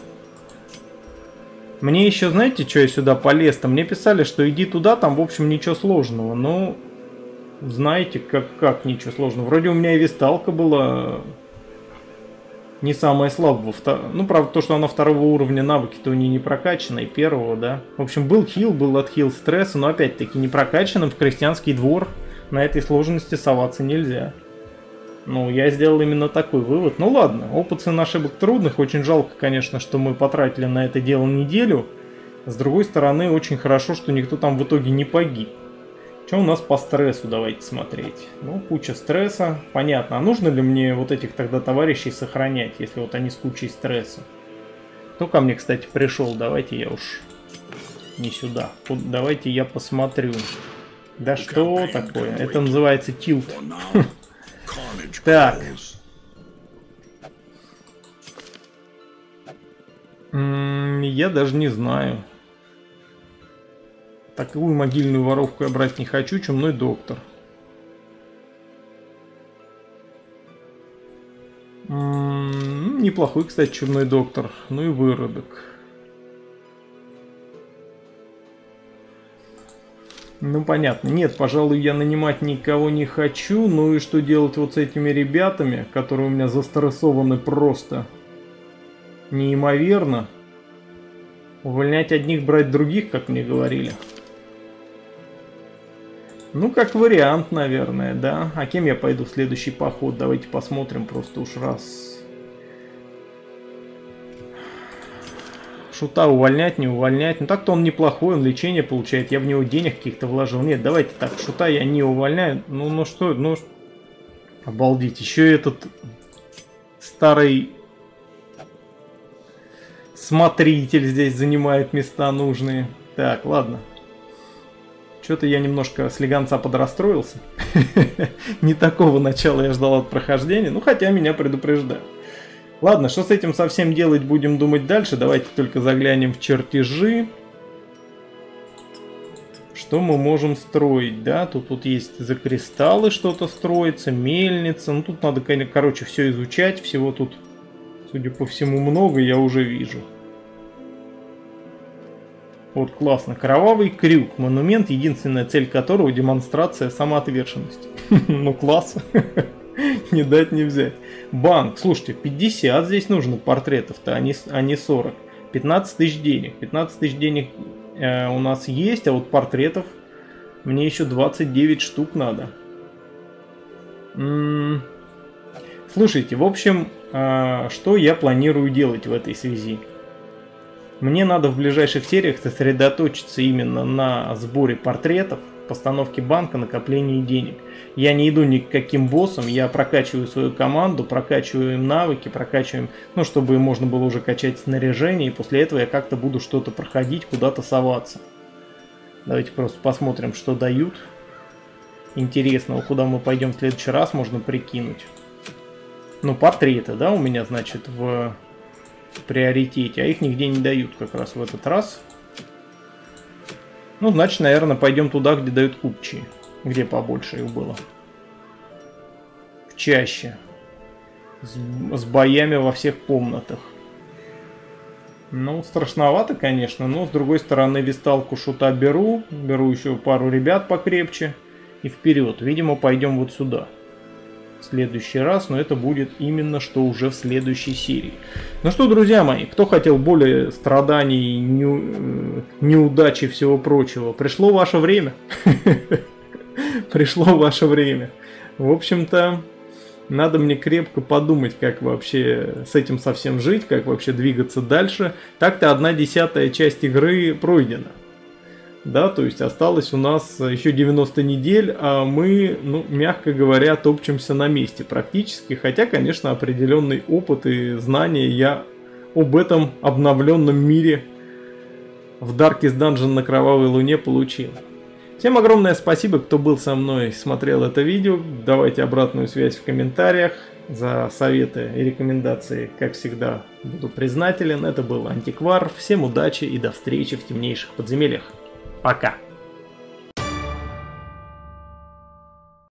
Мне еще, знаете, что я сюда полез-то? Мне писали, что иди туда, там, в общем, ничего сложного. Ну, знаете, как, как ничего сложного. Вроде у меня и весталка была... Не самая слабая. Ну, правда, то, что она второго уровня навыки-то у нее не прокачана, и первого, да. В общем, был хил, был отхил стресса, но опять-таки не прокачанным в крестьянский двор на этой сложности соваться нельзя. Ну, я сделал именно такой вывод. Ну ладно, опыт цен ошибок трудных. Очень жалко, конечно, что мы потратили на это дело неделю. С другой стороны, очень хорошо, что никто там в итоге не погиб. Что у нас по стрессу, давайте смотреть. Ну, куча стресса. Понятно, а нужно ли мне вот этих тогда товарищей сохранять, если вот они с кучей стресса? Кто ко мне, кстати, пришел? Давайте я уж не сюда. Давайте я посмотрю. Да что такое? Это называется тилт. Так. Я даже не знаю. Такую могильную воровку я брать не хочу. Чумной доктор. М-м, неплохой, кстати, чумной доктор. Ну и выродок. Ну понятно. Нет, пожалуй, я нанимать никого не хочу. Ну и что делать вот с этими ребятами, которые у меня застрессованы просто неимоверно? Увольнять одних, брать других, как мне говорили. Ну, как вариант, наверное, да. А кем я пойду в следующий поход? Давайте посмотрим просто уж раз. Шута увольнять, не увольнять. Ну, так-то он неплохой, он лечение получает. Я в него денег каких-то вложил. Нет, давайте так, Шута я не увольняю. Ну, ну что, ну... Обалдеть, еще этот старый смотритель здесь занимает места нужные. Так, ладно. Что-то я немножко с легонца подрастроился. Не такого начала я ждал от прохождения. Ну, хотя меня предупреждают. Ладно, что с этим совсем делать, будем думать дальше. Давайте только заглянем в чертежи. Что мы можем строить, да? Тут вот есть за кристаллы что-то строится, мельница. Ну, тут надо, короче, все изучать. Всего тут, судя по всему, много, я уже вижу. Вот, классно. Кровавый крюк. Монумент, единственная цель которого демонстрация самоотверженности. Ну, класс. Не дать не взять. Банк. Слушайте, пятьдесят здесь нужно портретов-то, а не сорок. пятнадцать тысяч денег. пятнадцать тысяч денег э, у нас есть, а вот портретов мне еще двадцать девять штук надо. М-м- Слушайте, в общем, э, что я планирую делать в этой связи? Мне надо в ближайших сериях сосредоточиться именно на сборе портретов, постановке банка, накоплении денег. Я не иду ни к каким боссам, я прокачиваю свою команду, прокачиваю им навыки, прокачиваем, ну, чтобы можно было уже качать снаряжение, и после этого я как-то буду что-то проходить, куда-то соваться. Давайте просто посмотрим, что дают. Интересного, куда мы пойдем в следующий раз, можно прикинуть. Ну, портреты, да, у меня, значит, в приоритете, а их нигде не дают как раз в этот раз. Ну, значит, наверное, пойдем туда, где дают купчие. Где побольше их было. Чаще. С, с боями во всех комнатах. Ну, страшновато, конечно, но, с другой стороны, висталку Шута беру. Беру еще пару ребят покрепче. И вперед. Видимо, пойдем вот сюда. В следующий раз, но это будет именно что уже в следующей серии. Ну что, друзья мои, кто хотел более страданий, не, неудачи и всего прочего, пришло ваше время. Пришло ваше время. В общем-то, надо мне крепко подумать, как вообще с этим совсем жить, как вообще двигаться дальше. Так-то одна десятая часть игры пройдена. Да, то есть осталось у нас еще девяносто недель, а мы, ну, мягко говоря, топчемся на месте практически. Хотя, конечно, определенный опыт и знания я об этом обновленном мире в Darkest Dungeon на Кровавой Луне получил. Всем огромное спасибо, кто был со мной, смотрел это видео. Давайте обратную связь в комментариях. За советы и рекомендации, как всегда, буду признателен. Это был Антиквар. Всем удачи и до встречи в темнейших подземельях. Пока.